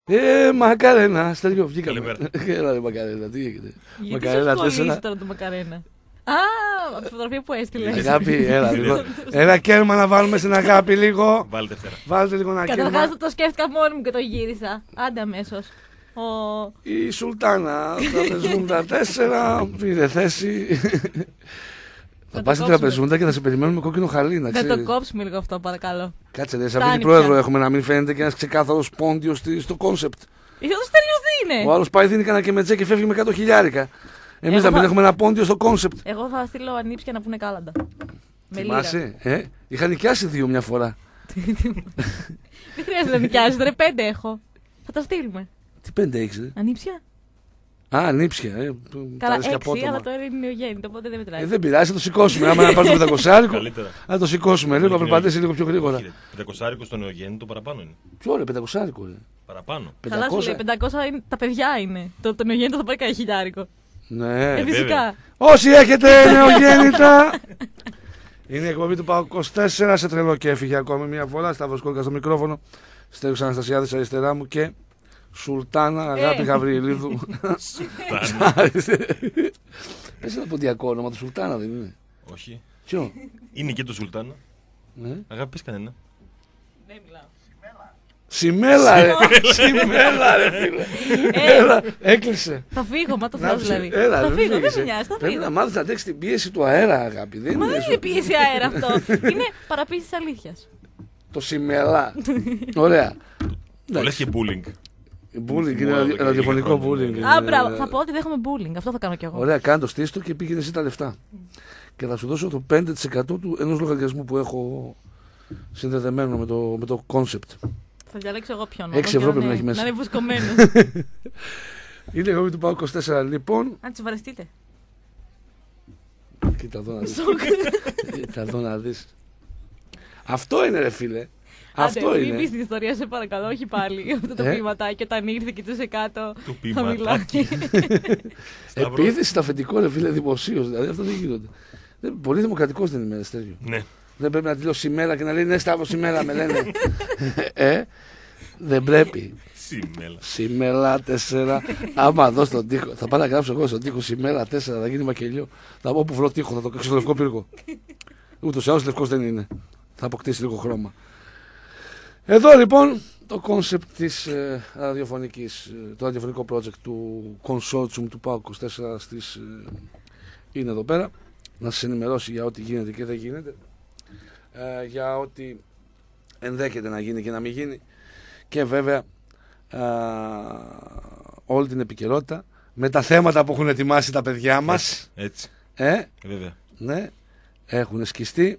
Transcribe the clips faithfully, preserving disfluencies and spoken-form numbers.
Ε, Μακαρένα, Στέλιο, βγήκαμε. Έλα ρε Μακαρένα, τι έγινε. Γιατί σου ασχολείσαι τώρα το Μακαρένα? Α, από τη φωτογραφία που έστειλες. Αγάπη, έλα λίγο. Ένα κέρμα να βάλουμε στην αγάπη λίγο. Βάλτε φέρα. Βάλτε λίγο ένα κέρμα. Καταρχάς το σκέφτηκα μόνη μου και το γύρισα. Άντε αμέσως. Ο... Η Σουλτάνα, τραπεζούντα τέσσερα, πήρε θέση. Θα πας στην τραπεζούντα και θα σε περιμένουμε κόκκινο χαλί, να ξέρεις. Να το κόψουμε λίγο αυτό, παρακαλώ. Κάτσε, ρε, σε αυτή την πρόεδρο έχουμε να μην φαίνεται και ένας ξεκάθαρος πόντιος στο κόνσεπτ. Είσαι το Στέλιος τι είναι. Ο άλλος πάει, δίνει κανένα και μετζέ και φεύγει με εκατό χιλιάρικα. Εμείς Εγώ να μην θα- έχουμε ένα πόντιο στο κόνσεπτ. Εγώ θα στείλω ανήψια να πούνε κάλαντα. Με λίρα. Θυμάσαι, ε, είχα νοικιάσει δύο μια φορά. Δεν χρειάζεται να νοικιάζεις, ρε, πέντε έχω. Θα τα στείλουμε. Τι πέντε έχεις, ρε. Ανήψια. Α, νύψια, ε. που τα Καλά, λες και έξι, απότομα. αλλά το ένα είναι νεογέννητο, οπότε δεν μετράει. Ε, δεν πειράζει, θα το σηκώσουμε. Άμα να πάρουμε το πεντακοσάρικο, Καλύτερα. θα το σηκώσουμε λίγο, να περπατήσει λίγο πιο γρήγορα. Πεντακοσάρικο στο νεογέννητο παραπάνω είναι. Ποιο ρε, πεντακοσάρικο, ρε. Παραπάνω. Καλά σου λέει, πεντακόσια είναι, τα παιδιά είναι. Το, το νεογέννητο θα πάρει κανένα χιλιάρικο. Ναι. Ε, φυσικά. Όσοι έχετε νεογέννητα. Είναι η εκπομπή του ΠΑΟΚ είκοσι τέσσερα, σε τρελό και έφυγε ακόμη μια φορά. Σταύρος Κόλκας στο μικρόφωνο. Στέλιος Αναστασιάδης αριστερά μου και Σουλτάνα Αγάπη Ε. Γαβριελίδου. Σουλτάνα. Πες ένα ποντιακό όνομα, το Σουλτάνα δεν είναι. Όχι. Ποιο? Είναι και το Σουλτάνα. Ναι. Αγάπη, πες κανένα. Δεν μιλάω. Σιμέλα ρε, Σιμέλα ρε φίλε. Έλα, έκλεισε. Θα φύγω, μα το Να θέλω ψε- δηλαδή. Έλα, Θα δεν φύγω, δεν φύγεις, με ε. νοιάζει, θα Πρέπει φύγω. να μάθεις να αντέξεις την πίεση του αέρα, αγάπη. Δεν Μα δεν είναι είναι πίεση αέρα αυτό. Είναι παραποίηση της αλήθειας. το Σιμέλα. Ωραία. Το λες και bullying. Bullying, Θυμόμαι είναι εδώ και ραδιοφωνικό λίγα χρόνια. bullying. Α, Είναι- μπράβο, θα πω ότι δέχομαι bullying. Αυτό θα κάνω κι εγώ. Ωραία, κάνε το στήστο και πήγαινε εσύ τα λεφτά. Και θα σου δώσω το πέντε τοις εκατό του ενός λογαριασμού που έχω συνδεδεμένο με το, με το concept. Θα διαλέξω εγώ ποιον. Έξι όμως, ευρώ για πρέπει να είναι- έχει μέσα. Να είναι βουσκωμένος. Είναι η εκπομπή του ΠΑΟΚ είκοσι τέσσερα λοιπόν. Αν τις βαρεστείτε. Κοίτα εδώ να δεις. Κοίτα εδώ να δεις. Αυτό είναι ρε φίλε. Αυτό Άντε, μην είναι. πεις την ιστορία, σε παρακαλώ, όχι πάλι. Αυτό το Ε? ποιηματάκι όταν ήρθε και του κάτω. Το Θα μιλάει. ποιηματάκι. Σταυρό. Επίθεση στα αφεντικό ρε φίλε δημοσίως. Δηλαδή αυτό δεν γίνονται. Δεν- Πολύ δημοκρατικός δεν είμαι, Στέλιο. Ναι. Δεν πρέπει να τη λέω σήμερα και να λέει ναι, Σταύρο, σήμερα με λένε. ε, δεν πρέπει. Σιμέλα. Σημέλα τέσσερα. Άμα δω στον τοίχο, θα πάω να γράψω εγώ στον τοίχο Σημέλα τέσσερα, θα γίνει μακελιό. Θα πω που βρω τοίχο, θα το κάνω στο λευκό πύργο. Ούτως ή άλλως λευκός δεν είναι. Θα αποκτήσει λίγο χρώμα. Εδώ λοιπόν το κόνσεπτ της ε, ραδιοφωνικής, ε, το ραδιοφωνικό project του consortium του ΠΑΟΚ είκοσι τέσσερα στις, ε, είναι εδώ πέρα. Να σας ενημερώσει για ό,τι γίνεται και δεν γίνεται. Ε, για ό,τι ενδέχεται να γίνει και να μην γίνει. Και βέβαια α, όλη την επικαιρότητα με τα θέματα που έχουν ετοιμάσει τα παιδιά μας. Έτσι. Ε, Βέβαια. ναι, έχουν σκιστεί.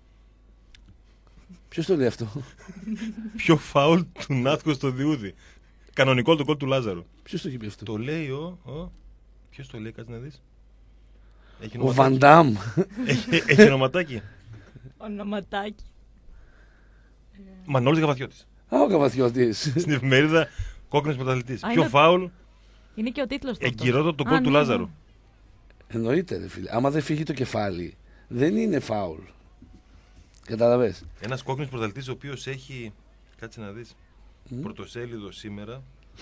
Ποιος το λέει αυτό? Πιο φάουλ του Νάθκο στο Διούδη. Κανονικό το κόλ του Λάζαρου. Ποιος το έχει πει αυτό? Το λέει ο. ο... Ποιο το λέει, κάτσε να δει. Έχει Ο ονοματάκι. Βαντάμ. Έχει, έχει ονοματάκι. Ονοματάκι. Μανώλης Γαβαθιώτης. Α, ο Καβαθιώτης. Στην εφημερίδα Κόκκινος Πρωταθλητής. Α, Πιο είναι- φάουλ, Είναι και ο τίτλος του. εγκυρότατο το Α, κόλ του ναι, Λάζαρου. ναι. Εννοείται ρε φίλε. Άμα δεν φύγει το κεφάλι δεν είναι φάουλ. Καταλαβες. Ένας κόκκινος πρωταθλητής ο οποίος έχει. Κάτσε να δεις. Μμ. Πρωτοσέλιδο σήμερα.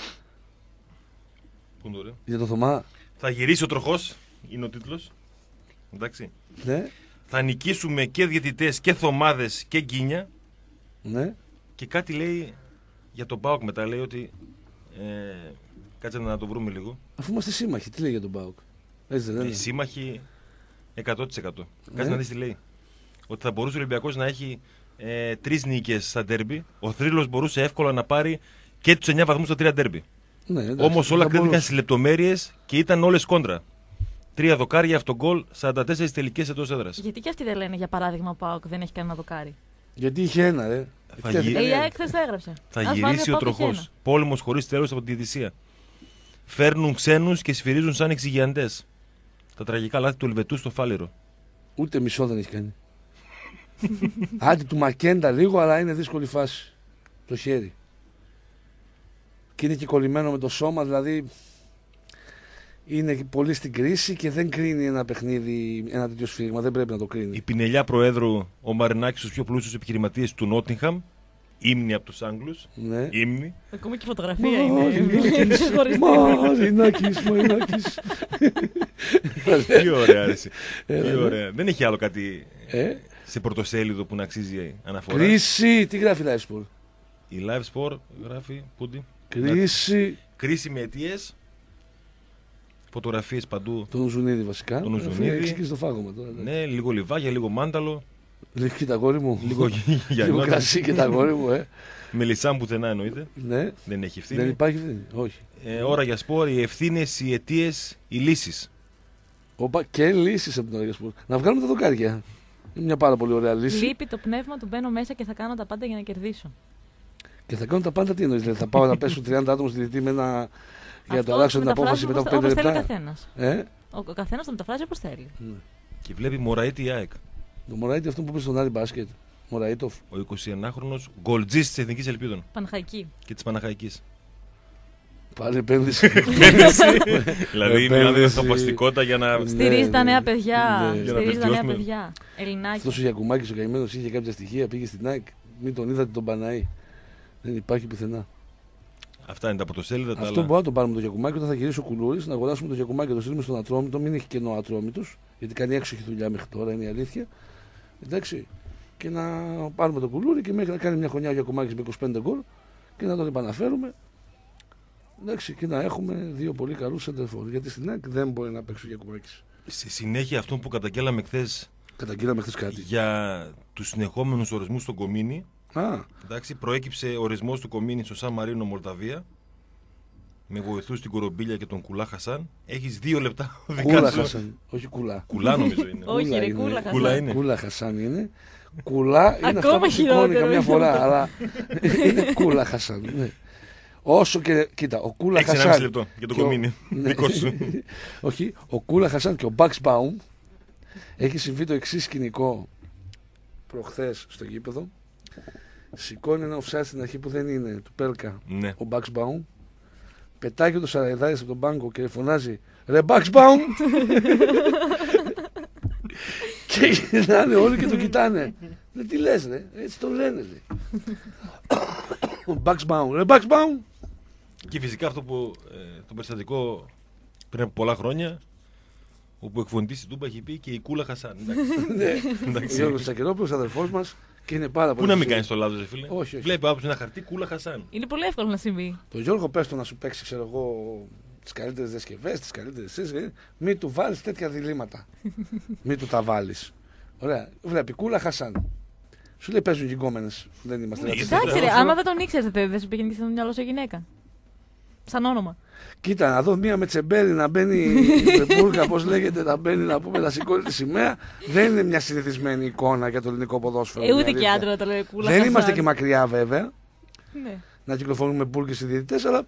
Πού είναι το ρε. Για το Θωμά. Θα γυρίσει ο τροχός. Είναι ο τίτλος. Εντάξει. Ναι, Θα νικήσουμε και διαιτητές και θωμάδες και γκίνια. ναι. Και κάτι λέει για τον ΠΑΟΚ μετά. Λέει ότι. Ε, κάτσε να το βρούμε λίγο. Αφού είμαστε σύμμαχοι, τι λέει για τον ΠΑΟΚ? Έτσι δεν Οι είναι? σύμμαχοι εκατό τοις εκατό. Ναι. Κάτσε να δεις τι λέει. Ότι θα μπορούσε ο Ολυμπιακός να έχει ε, τρεις νίκες στα ντέρμπι. Ο Θρύλος μπορούσε εύκολα να πάρει και τους εννιά βαθμούς στα τρία ντέρμπι. Ναι, εντάξει, Όμως όλα θα κρίθηκαν μπορούσε. στις λεπτομέρειες και ήταν όλες κόντρα. Τρία δοκάρια αυτογκολ, σαράντα τέσσερις τελικές εντός έδρας. Γιατί και αυτοί δεν λένε για παράδειγμα ο ΠΑΟΚ δεν έχει κανένα δοκάρι. Γιατί είχε ένα, ρε. Θα Εκτέθηκε γυρίσει. Ε, η ένα. ΑΕΚ χθες το έγραψε. Θα Ας βάλει γυρίσει ο ΠΑΟΚ έχει τροχός. Πόλεμος χωρίς τέλος από τη διαιτησία. Φέρνουν ξένους και σφυρίζουν σαν εξηγιαντές. Τα τραγικά λάθη του Ελβετού στο Φάληρο. Ούτε μισό δεν έχει κάνει. Άντε του Μακέντα λίγο, αλλά είναι δύσκολη φάση. Το χέρι. Και είναι και κολλημένο με το σώμα, δηλαδή είναι πολύ στην κρίση και δεν κρίνει ένα παιχνίδι, ένα τέτοιο σφύριγμα. Δεν πρέπει να το κρίνει. Η πινελιά προέδρου, ο Μαρινάκης, στους πιο πλούσιους επιχειρηματίες του Νότιγχαμ, ύμνη από τους Άγγλους. Ναι. Ύμνη. Ακόμα και φωτογραφία είναι. Μαρινάκης, Μαρινάκης. Τι ωραία, αρέσει. Τι ωραία. Δεν έχει άλλο κάτι Ε, σε πρωτοσέλιδο που να αξίζει αναφορά. Κρίση, τι γράφει Live Sport. Η Live Sport γράφει πούντι. Κρίση. Κρίση με αιτίες. Φωτογραφίες παντού. Τον Ζουνίδη βασικά. Τον Ζουνίδη. Έχει ξεκινήσει το φάγωμα τώρα. Ναι, λίγο λιβάγια, λίγο μάνταλο. Λίγο και τα γόρι μου. Λίγο Λίγο γιαννιώτα. κρασί και τα γόρι μου, ε. Μελισσάν πουθενά εννοείται. Ναι. Δεν έχει ευθύνη. Δεν υπάρχει ευθύνη. Όχι. Ε, ώρα για σπορ, οι ευθύνες, οι αιτίες, οι λύσεις. Όπα, και λύσεις από την ώρα για σπορ. Να βγάλουμε τα δοκάρια. Είναι μια πάρα πολύ ωραία λύση. Λείπει το πνεύμα του μπαίνω μέσα και θα κάνω τα πάντα για να κερδίσω. Και θα κάνουν τα πάντα τι εννοείς. Δηλαδή, θα πάω να πέσουν τριάντα άτομα στη διετή με ένα. Για να το αλλάξω την απόφαση μετά από πέντε Όπως θέλει ο λεπτά. καθένας. Ε? Ο, ο καθένας το μεταφράζει όπως θέλει. Και βλέπει Μωραήτη ΑΕΚ. Το Μωραήτη αυτό που είπε στον Άρη Μπάσκετ. Μωραήτοφ. Ο εικοσιενάχρονος γκολτζής της Εθνικής Ελπίδων Παναχαϊκή. και της Παναχαϊκής. Πάλι επένδυση. Δηλαδή μια Επένδυση. ανθρωπιστικότητα για να. Ναι, Στηρίζει τα ναι. νέα παιδιά. Ναι. Για να Στηρίζει τα νέα βελτιώσουμε. παιδιά. Ελληνάκι. Αυτό ο Γιακουμάκης ο καημένος είχε κάποια στοιχεία, πήγε στην ΑΕΚ. Μην τον είδατε τον Παναή. Δεν υπάρχει πουθενά. Αυτά είναι τα πρωτοσέλιδα. Τα Αυτό άλλα. μπορούμε να το πάρουμε το Γιακουμάκη όταν θα γυρίσει ο Κουλούρης, να αγοράσουμε το Γιακουμάκη και το στείλουμε στον Ατρόμητο. Μην έχει κενό Ατρόμητος, γιατί κάνει έξοχη δουλειά μέχρι τώρα, είναι η αλήθεια. Εντάξει. Και να πάρουμε το Κουλούρι και μέχρι να κάνει μια χρονιά ο Γιακουμάκης με είκοσι πέντε γκολ και να τον επαναφέρουμε. Εντάξει, και να έχουμε δύο πολύ καλούς σεντερφόρ. Γιατί στην ΑΕΚ δεν μπορεί να παίξει ο Γιακουμάκης. Στη συνέχεια αυτό που καταγγέλαμε χθες Καταγγείλαμε χθες κάτι. για τους συνεχόμενους ορισμούς στον Κομίνι. Α, Εντάξει, προέκυψε ορισμός του Κομίνι στο Σαν Μαρίνο, Μολδαβία. Με βοηθούς την Κορομπίλια και τον Κουλά Χασάν. Έχεις δύο λεπτά. Κούλα Χασάν. Όχι κουλά. Κουλά νομίζω είναι. Όχι, Κούλα ρε, είναι. κούλα Κούλα Χασάν. είναι. Κούλα Χασάν είναι. Κουλά είναι αυτό Ακόμα που σηκώνει χειρότερο καμιά είναι φορά. αυτό. Αλλά είναι Κούλα Χασάν. Ναι. Όσο και. Κοίτα, ο Κούλα Έχεις ένα Χασάν. λεπτό για τον και ο- Κομίνι. Ναι. Δικό σου. Όχι, ο Κούλα Χασάν και ο Μπαξ Μπάουμ έχει συμβεί το εξή σκηνικό προχθές στο γήπεδο. Σηκώνει ένα offside στην αρχή που δεν είναι του Πέλκα Ναι. ο Μπαξ Μπάουμ. Πετάει και το Σαραϊδάρης από τον πάγκο και φωνάζει «Ρε Μπαξ Μπάουμ!» Και γυρνάνε όλοι και τον κοιτάνε. «Ρε τι λες ρε, έτσι το λένε λέει». Ο Μπαξ Μπάουμ «Ρε Μπαξ Μπάουμ!» Και φυσικά αυτό που ε, το περιστατικό πριν από πολλά χρόνια, όπου ο εκφωνητής στην Τούμπα έχει πει και η Κούλα Χασάν. Εντάξει. Ναι. Ο Εντάξει. Γιώργος Τσακερόπουλος, αδερφός μας, και είναι πάρα Πού πολύ. να μην φυσικός. κάνει το λάθος, ρε φίλε. Όχι, όχι. Βλέπει άποψη ένα χαρτί Κούλα Χασάν. Είναι πολύ εύκολο να συμβεί. Το Γιώργο πες το να σου παίξει, ξέρω εγώ, τις καλύτερες διασκευές, τις καλύτερες εσείς, μην του βάλεις τέτοια διλήμματα. Μην του τα βάλεις. Ωραία. Βλέπει Κούλα Χασάν. Σου λέει παίζουν γυγκόμενες. Δεν είμαστε. Ναι, ρατσιστές. Εντάξει, ρε, άμα δεν τον ήξερε, δεν σου πήγαινε και στο μυαλό σου γυναίκα. Σαν όνομα. Κοίτα, να δω μία με τσεμπέρι να μπαίνει με μπουρκα, πώς λέγεται, να μπαίνει να πούμε να σηκώνει τη σημαία. Δεν είναι μια συνηθισμένη εικόνα για το ελληνικό ποδόσφαιρο. Ε, είναι ούτε και αλήθεια. άντρα να το λέει κούλα. Δεν Χασάν. είμαστε και μακριά βέβαια Ναι. να κυκλοφορούμε με μπουρκες οι διαιτητές, αλλά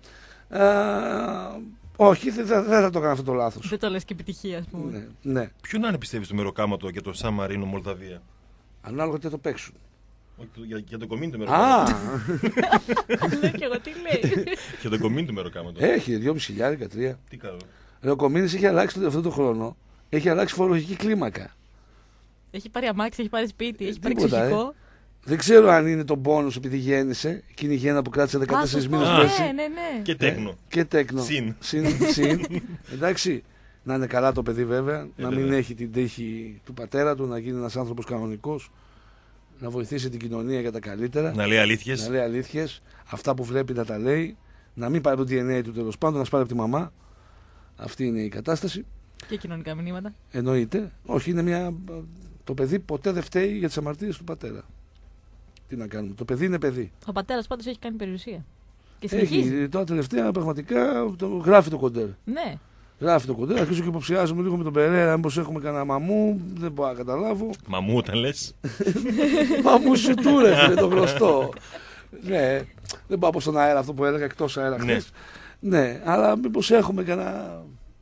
α, όχι, δεν θα, δεν θα το έκανα αυτό το λάθος. Δεν το λες και επιτυχία, ας πούμε. Ναι, ναι. Ποιο να είναι πιστεύει στο μεροκάματο για το Σαν Μαρίνο, Μολδαβία. Ανάλογα τι θα το παίξουν. Όχι, το- για, για τον Κομίνι το Α, μεροκάματο. Λέω κι εγώ τι λέει. Για τον Κομίνι το μεροκάματο. έχει δυόμισι χιλιάδες, τρία. Τι καλό. Ρε, ο Κομίνης έχει αλλάξει το- αυτό το χρόνο. Έχει αλλάξει φορολογική κλίμακα. Έχει πάρει αμάξι, έχει πάρει σπίτι, έχει πάρει τίποτα, ε. ψυχικό. Δεν ξέρω αν είναι το πόνους επειδή γέννησε. Εκείνη η γέννα που κράτησε Α, δεκατέσσερις σωστό. μήνες Α. πέρσι. Ναι, ναι, ναι. Και τέκνο. Και τέκνο. Συν. Συν, συν. Εντάξει. Να είναι καλά το παιδί βέβαια. να μην βέβαια. έχει την τύχη του πατέρα του. Να γίνει ένας άνθρωπος κανονικός. Να βοηθήσει την κοινωνία για τα καλύτερα. Να λέει αλήθειες. Να λέει αλήθειες. Αυτά που βλέπει να τα λέει. Να μην πάρει το ντι εν έι του τέλος πάντων. Να σπάρει από τη μαμά. Αυτή είναι η κατάσταση. Και κοινωνικά μηνύματα. Εννοείται. Όχι, είναι μια. Το παιδί ποτέ δεν φταίει για τις αμαρτίες του πατέρα. Τι να κάνουμε. Το παιδί είναι παιδί. Ο πατέρα πάντω έχει κάνει περιουσία. Και συνεχίζει. Έχει τώρα τελευταία πραγματικά το, γράφει το κοντέρ. Ναι. Γράφει το κοντέρ. Αρχίζω και υποψιάζομαι λίγο με τον Περέρα. Μήπως έχουμε κανένα μαμού. Δεν μπορώ να καταλάβω. Μαμού όταν λες. Μαμού σου του ρε φίλε, το γνωστό. Ναι. Δεν πάω από στον αέρα αυτό που έλεγα εκτός αέρα Ναι. χθες. Ναι, αλλά μήπως έχουμε κανένα.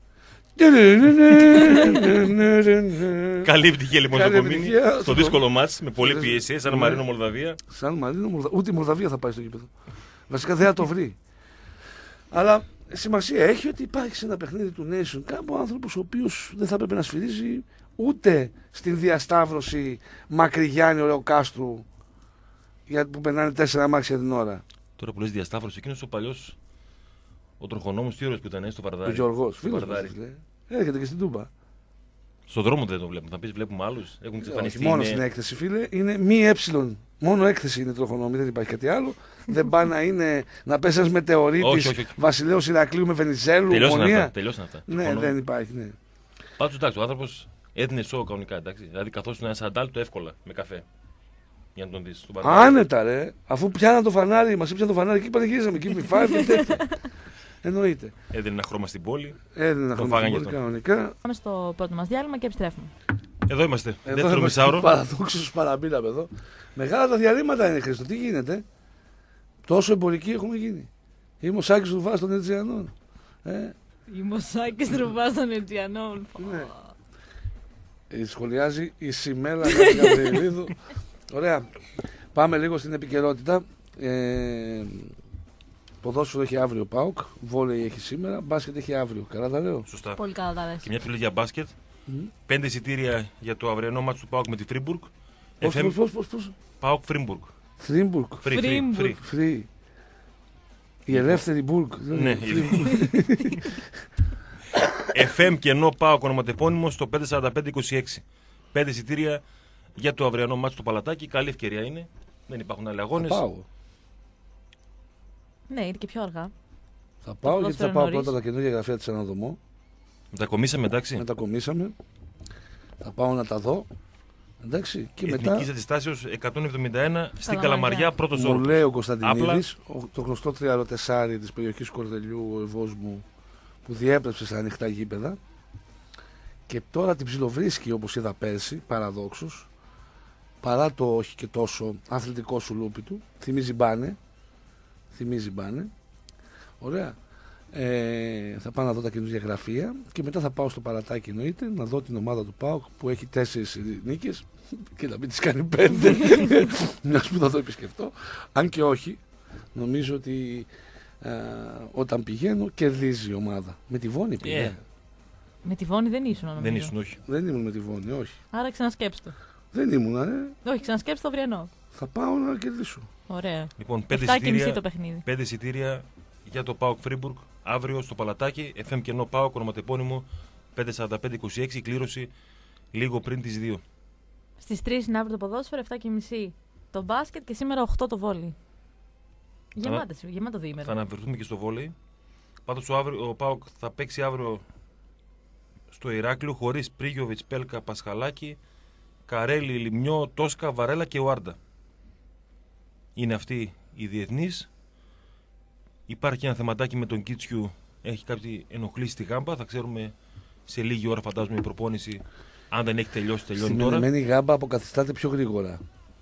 Καλή επιτυχία λοιπόν στο Καλή Κομίνι. επιτυχία. Στο δύσκολο μάτς με πολλή Ναι. πίεση. Σαν Ναι. Μαρίνο, Μολδαβία. Σαν Μαρίνο, Μολδα... ούτε η Μολδαβία θα πάει στο γήπεδο. Βασικά δεν θα το βρει. Αλλά σημασία έχει ότι υπάρχει σε ένα παιχνίδι του Nation Cup ο άνθρωπος ο οποίος δεν θα έπρεπε να σφυρίζει ούτε στην διασταύρωση Μακρυγιάννη Ωραιοκάστρου για, που περνάνε τέσσερα αμάξια την ώρα. Τώρα που λες διασταύρωση, εκείνος ο παλιός, ο τροχονόμος τι ωραίος που ήταν, ε, στο Βαρδάρι. Ο Γιώργος, Στο φίλος Βαρδάρι. μας, λέει. Έρχεται και στην Τούμπα. Στον δρόμο δεν το βλέπουμε. Θα πεις βλέπουμε άλλους. Έχουν εξαφανιστεί. Μόνο είναι- στην έκθεση, φίλε, είναι μη έψιλον. Μόνο έκθεση είναι τροχονόμη, δεν υπάρχει κάτι άλλο. Δεν πάει να είναι να πέσει ένα Όχι, μετεωρίτη όχι, όχι. Βασιλέως Ηρακλείου με Βενιζέλου, Τελειώσαν Ομονία. αυτά. Τελειώσαν αυτά. Ναι, Τροχονόμοι. δεν υπάρχει, ναι. Πάντως εντάξει, ο άνθρωπος έδινε σοου κανονικά. Εντάξει. Δηλαδή καθώς ένα σαντάλ του εύκολα με καφέ. Για να τον δεις. στον Βαρδάρι. Άνετα, ρε. Αφού πιάνα το φανάρι, μα έπιανε το φανάρι εκεί πανηγύριζαμε. Εκεί με φάει και τέτοια. Εννοείται. Έδινε ένα χρώμα στην πόλη. Έδινε να Τον χρωματιστεί φάγανε πολύ αυτό. κανονικά. Πάμε στο πρώτο μας διάλειμμα και επιστρέφουμε. Εδώ είμαστε. Εδώ Δεύτερο είμαστε μισάωρο. παραδόξως παραμείναμε εδώ. Μεγάλα τα διαλύματα είναι, Χρήστο. Τι γίνεται. Τόσο εμπορικοί έχουμε γίνει. Είμαι ο Σάκης Ρουβάς των Ετζιανών. Ε, Η Μοσάκης Ρουβάς των Αιτζιανών. ναι. Ε, σχολιάζει η Σιμέλα Νέα Γαβριλίδου. Ωραία. Πάμε λίγο στην επικαιρότητα. Ε, ποδόσφαιρο έχει αύριο ΠΑΟΚ. Βόλεϊ έχει σήμερα. Μπάσκετ έχει αύριο. Καλά τα λέω. Σωστά. Πολύ καλά τα λες. Και μια φιλή για μπάσκετ. Μμ. Πέντε εισιτήρια για το αυριανό μάτσο του ΠΑΟΚ με τη Φρίμπουργκ. Πώς, εφ εμ πώς, πώς, πώς. ΠΑΟΚ Φρίμπουργκ. Θρύμπουργκ. Free, free, Φρίμπουργκ. free. Free. Η ελεύθερη Μπουργκ. Ναι, Free. εφ εμ και ενώ ΠΑΟΚ ονοματεπώνυμο στο πέντε σαράντα πέντε είκοσι έξι. Πέντε εισιτήρια για το αυριανό μάτσο του Παλατάκι. Καλή ευκαιρία είναι. Δεν υπάρχουν άλλοι Θα αγώνες. πάω. Ναι, είναι και πιο αργά. Θα πάω γιατί θα ποδόσφαιρο πάω νωρίς. πρώτα τα καινούργια γραφεία της Αναδομού. Μετακομίσαμε, εντάξει. Μετακομίσαμε. Θα πάω να τα δω. Εντάξει. Και Εθνικής μετά Αντιστάσεως εκατόν εβδομήντα ένα στην Καλαμαριά. Καλαμαριά, πρώτος μου όρκος. λέει ο Κωνσταντινίδης, ο- το γνωστό τριαροτεσάρι της περιοχής Κορδελιού, ο Ευός μου, που διέπρεψε στα ανοιχτά γήπεδα. Και τώρα την ψιλοβρίσκει όπως είδα πέρσι, παραδόξως. Παρά το όχι και τόσο αθλητικό σου λούπι του. Θυμίζει μπάνε. Θυμίζει μπάνε. Ωραία. Ε, θα πάω να δω τα καινούργια γραφεία και μετά θα πάω στο Παρατάκι, εννοείται, να δω την ομάδα του ΠΑΟΚ που έχει τέσσερις νίκες και να μην τις κάνει πέντε. Μιας που θα το επισκεφτώ. Αν και όχι, νομίζω ότι α, όταν πηγαίνω κερδίζει η ομάδα. Με τη Βόνη πήγα. Ε. Με τη Βόνη δεν ήσουν, νομίζω. Δεν ήσουν, όχι. Δεν ήμουν με τη Βόνη, όχι. Άρα ξανασκέψτε. Δεν ήμουν, ε. Όχι, ξανασκέψτε το αυριανό. Θα πάω να κερδίσω. Ωραία. Λοιπόν, πέντε εφτά και μισή εισιτήρια, το παιχνίδι. πέντε εισιτήρια για το ΠΑΟΚ Φρίμπουργκ αύριο στο Παλατάκι. εφ εμ και ενώ ΠΑΟΚ ονοματεπώνυμο πέντε σαράντα πέντε είκοσι έξι. Η κλήρωση λίγο πριν τις δύο. Στις τρεις είναι αύριο το ποδόσφαιρο, εφτά και μισή το μπάσκετ και σήμερα οκτώ το βόλι. Γεμάτες, γεμάτο Θα διήμερο. αναφερθούμε και στο βόλεϊ. Πάντως ο, αύριο, ο ΠΑΟΚ θα παίξει αύριο στο Ηράκλειο χωρίς Πρίγιοβιτς, Πέλκα, Πασχαλάκη, Καρέλη, Λιμνιό, Τόσκα, Βαρέλα και Ουάρντα. Είναι αυτοί οι διεθνείς. Υπάρχει ένα θεματάκι με τον Κίτσιου. Έχει κάτι ενοχλήσει στη γάμπα. Θα ξέρουμε σε λίγη ώρα, φαντάζομαι, η προπόνηση. Αν δεν έχει τελειώσει, τελειώνει Στην τώρα. ενεμένη γάμπα αποκαθιστάται πιο γρήγορα.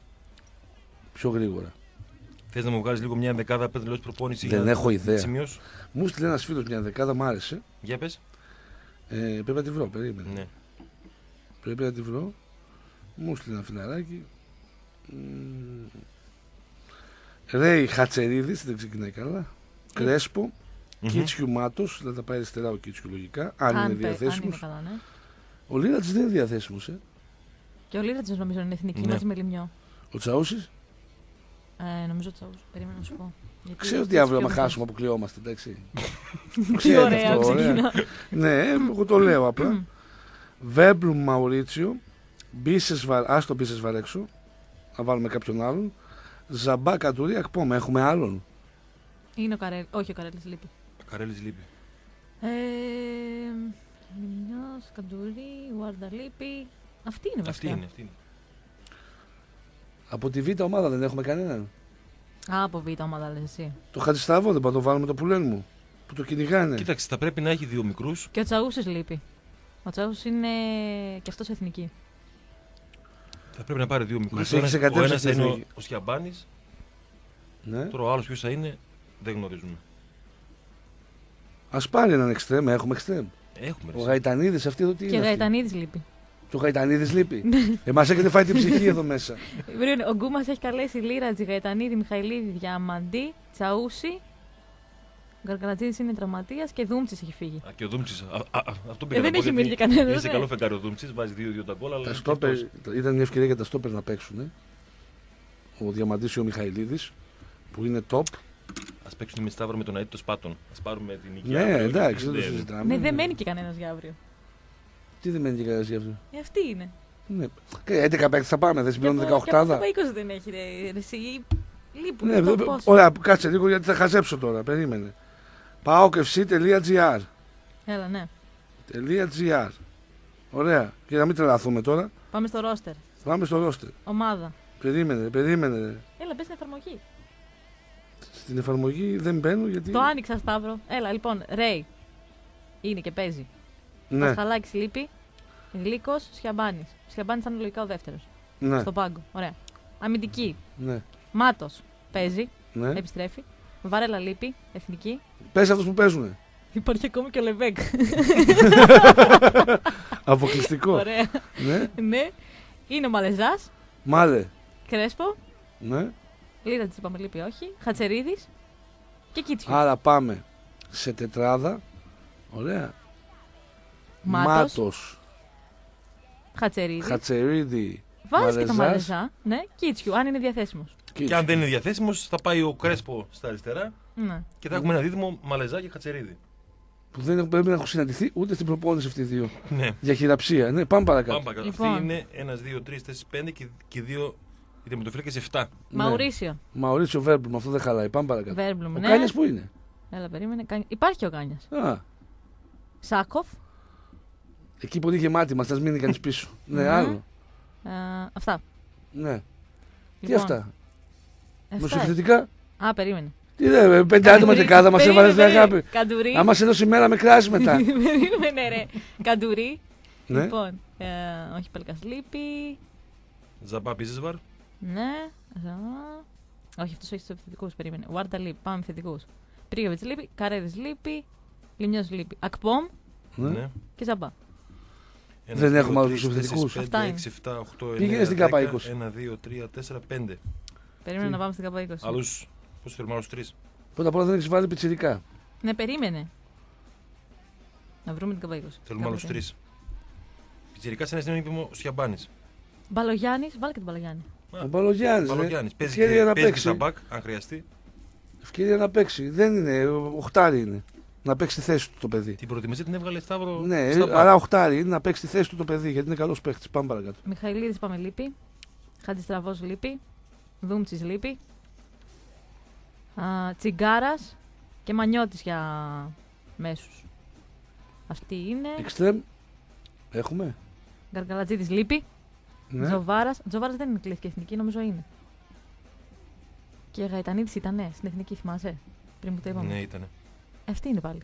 Πιο γρήγορα. Θες να μου βγάλεις λίγο μια δεκάδα πέντε λεπτά προπόνηση? Δεν για έχω ιδέα. σημειώσω? Μου στείλε ένα φίλο μια δεκάδα, μ' άρεσε. Για πες. Ε, πρέπει να τη βρω, περίμενε. Ναι. Πρέπει να τη βρω. Μου στείλε ένα φιλαράκι. Μ, Ρέι Χατσερίδης, δεν ξεκινάει καλά. Κρέσπο. Μμμ. Κίτσιου Μάτος, δηλαδή θα πάει αριστερά ο Κίτσιου λογικά. Αν, είναι πε- αν είναι διαθέσιμος. καλά, ναι. Ο Λίρατς δεν είναι διαθέσιμος, ε. Και ο Λίρατζος νομίζω είναι εθνική Ναι. μαζί με Λιμιό. Ο Τσαούσης. Ε, νομίζω ότι θα περίμενα να σου πω. Γιατί Ξέρω ότι αυτός αύριο, πιο άμα μικρός. χάσουμε, αποκλειόμαστε, εντάξει. Τι Ξέρετε ωραία αυτό, ωραία. ξεκινά. Ναι, εγώ το λέω απλά. Βέμπλουμ Μαουρίτσιο. Μπίσεσβαρ, άστο Μπίσεσβαρ έξω. Να βάλουμε κάποιον άλλον. Ζαμπά Κατουρί, ακπόμε. Έχουμε άλλον. Είναι ο Καρέλ. Όχι, ο Καρέλης λείπει. Καρέλης λείπει. Ε, Λιμιός, Καντουρί, Ουάρντα λείπει. Αυτή είναι Αυτή βασικά. είναι. Αυτή είναι. Από τη Β' ομάδα δεν έχουμε κανέναν. Α, από Β' ομάδα λες εσύ. Το Χατζηστάβο δεν πάω να το βάλουμε το πουλέν μου. Που το κυνηγάνε. Κοίταξε, θα πρέπει να έχει δύο μικρούς. Και ο Τσαούσης λείπει. Ο Τσαούσης είναι και αυτός εθνική. Θα πρέπει να πάρει δύο μικρούς. Μας Ο έχει ένας- εκατέψει Ο ένας αυτή θα τη είναι ο, εθνική. ο Σιαμπάνης. Ναι. Τώρα ο άλλος ποιος θα είναι, δεν γνωρίζουμε. Ας πάρει έναν εξτρέμ, έχουμε εξτρέμ. Έχουμε. Ο ρε. Γαϊτανίδης αυτή εδώ τι Και είναι. ο αυτή? Γαϊτανίδης λείπει. Και ο Γαϊτανίδης λείπει. Εμάς έχετε φάει την ψυχή εδώ μέσα. Ο Γκούμας έχει καλέσει Λίρατζη, Γαϊτανίδη, Μιχαηλίδη, Διαμαντή, Τσαούση. Ο Γκαργκανατζίδης είναι τραυματίας και Δούμτσης έχει φύγει. Α, και ο Δούμτσης. Α, α, α, αυτό Ε, πήγα δεν να πω, έχει γιατί μείνει κανένας, Είναι σε ναι. καλό φεγγάρι ο Δούμτσης, βάζει δύο δύο τα γκολ. αλλά Τα και στόπερ, αυτός. ήταν μια ευκαιρία για τα στόπερ να παίξουν. Ε. ο Διαμαντής ή ο Μιχαηλίδης, που είναι top. Ας παίξουν με Σταύρο με τον Αίτητο Σπάτων. Ας πάρουμε την υγεία. Ναι, αύριο, εντάξει, δεν το δεν- συζητάμε. Ναι, δεν μένει και κανένα για αύριο. Τι δεν μένει και κανένα γι' αυτό. Ε, αυτή είναι. Ναι. Και έντεκα παίκτες θα πάμε, δεν συμπληρώνουν Και από- και δεκαοκτώ. από το είκοσι δεν έχει. Ρε, ρε, εσύ. Λείπουν. Ναι, το δε- πόσο. ωραία, κάτσε λίγο γιατί θα χαζέψω τώρα. Περίμενε. paokfc.gr Έλα, ναι. .gr. Ωραία. Και να μην τρελαθούμε τώρα. Πάμε στο ρόστερ. Πάμε στο ρόστερ. Ομάδα. Περίμενε, περίμενε. Έλα, μπες στην εφαρμογή. Στην εφαρμογή δεν μπαίνω γιατί. Το άνοιξα, Σταύρο. Έλα, λοιπόν, Ρέι. Είναι και παίζει. Ναι, Πασχαλάκης λείπει. Γλύκος, Σιαμπάνης. Σιαμπάνης θα είναι λογικά ο δεύτερος. ναι, Στο πάγκο. Ωραία. Αμυντική. ναι, Μάτος. Παίζει. ναι. Επιστρέφει. Βαρέλα λείπει. Εθνική. Πες αυτούς που παίζουν. Υπάρχει ακόμη και ο Λεβέκ. Αποκλειστικό. Ωραία. Ναι, Ναι. Είναι ο Μαλεζάς. μάλε. Κρέσπο. Ναι. Λίρα τη είπαμε, λείπει όχι. Χατσερίδης. Και Κίτσιου. Άρα πάμε σε τετράδα. Ωραία. Μάτος. Μάτος, Χατσερίδη. Χατσερίδη, Βάζει και το Μαλεζάς. Μαλεζά. Ναι. Κίτσιου, αν είναι διαθέσιμος. Και αν δεν είναι διαθέσιμος, θα πάει ο Κρέσπο στα αριστερά Ναι. και θα έχουμε ένα δίδυμο Μαλεζά και Χατσερίδη. Που δεν πρέπει να έχουν συναντηθεί ούτε στην προπόνηση αυτοί οι δύο. Ναι. Για χειραψία. Ναι, πάμε παρακάτω. Πάμε παρακάτω. Λοιπόν. Αυτοί είναι ένα, δύο, τρία, τέσσερα, πέντε και, και δύο οι τερματοφύλακες επτά. Ναι. Μαουρίσιο. Μαουρίτσιο Βέρμπλουμ, αυτό δεν χαλάει. Πάμε παρακάτω. Βέρμπλουμ, Ο ναι. Κάνιας που είναι. Έλα, περίμενε. Κάνι- Υπάρχει και ο Κάνιας. Α, Σάκοφ. εκεί που είναι γεμάτη μας, θα μείνει κανείς πίσω. Ναι, Ναι. άλλο. Ε, αυτά. Ναι. Τι Λοιπόν, αυτά. Αυτά. Μεσοεπιθετικά. Α, περίμενε. Τι δε, πέντε άτομα και κάθα μας έβαλε στην αγάπη. Καντουρί. Άμα σε έδωσε μέρα με κράση μετά. Περίμενε, ρε. Καντουρί. Ναι. Λοιπόν, ε, όχι Πελκας λείπει. Ζαμπά Μπίζεσβαρ. Ναι. Ζα. Όχι, αυτός έχει τους επιθετικούς, περίμενε. Βάρντα λείπει, πάμε επιθετικούς. Πρίγιοβιτς λείπει, Καρέδης λείπει, Λιμιός λείπει. Ακπόμ Ναι. και Ζαμπά. Ένας, Δεν δύο, έχουμε άλλους τρεις, επιθετικούς. τέσσερα, Αυτά πέντε, είναι. έξι, επτά, οκτώ, Πήγαινε εννέα, στην δέκα, ΚΑΠΑ είκοσι. ένα, δύο, τρία, τέσσερα, πέντε. Περίμενε Τι? να πάμε στην ΚΑΠΑ είκοσι. Άλλους, πώς θέλουμε άλλους τρεις. Πρώτα απ' όλα δεν έχεις βάλει πιτσιρικά. Ναι, περίμενε. Να βρούμε την ΚΑΠΑ είκοσι. Θέλουμε άλλους τρεις. Πιτσιρικάς ένας είναι είπε ο Σιαμπάνης. Μπαλογιάννης, βάλε και τον Μπαλογιάννη. Ο Μπαλογιάννης. ναι. Παλογιάννης. Παίζει Ευκαιρία και, να παίζει και παίξει. στα μπακ, αν χρειαστεί. Ευκαιρία να παίξει. Δεν είναι, οχτάρι είναι. Να παίξει τη θέση του το παιδί. Την προετοιμασία την έβγαλε Σταύρο Ναι, στα μπακ. αλλά οχτάρι είναι να παίξει τη θέση του το παιδί γιατί είναι καλός παίκτης. Πάμε παρακάτω. Μιχαηλίδης πάμε λείπει. Χατζηστραβός λείπει. Δούμτσης λείπει. Α, Τσιγκάρας και Μανιώτης για μέσους. Αυτή είναι. Εξτρέμ. Έχουμε. Γκαργκαλατζίδης λείπει. Ναι. Τζοβάρας. Τζοβάρας δεν είναι κλείθηκε εθνική, νομίζω είναι. Και Γαϊτανίδης ήταν, ναι, στην εθνική, θυμάσαι. Πριν που το είπαμε. Ναι, ήτανε. Αυτή είναι πάλι.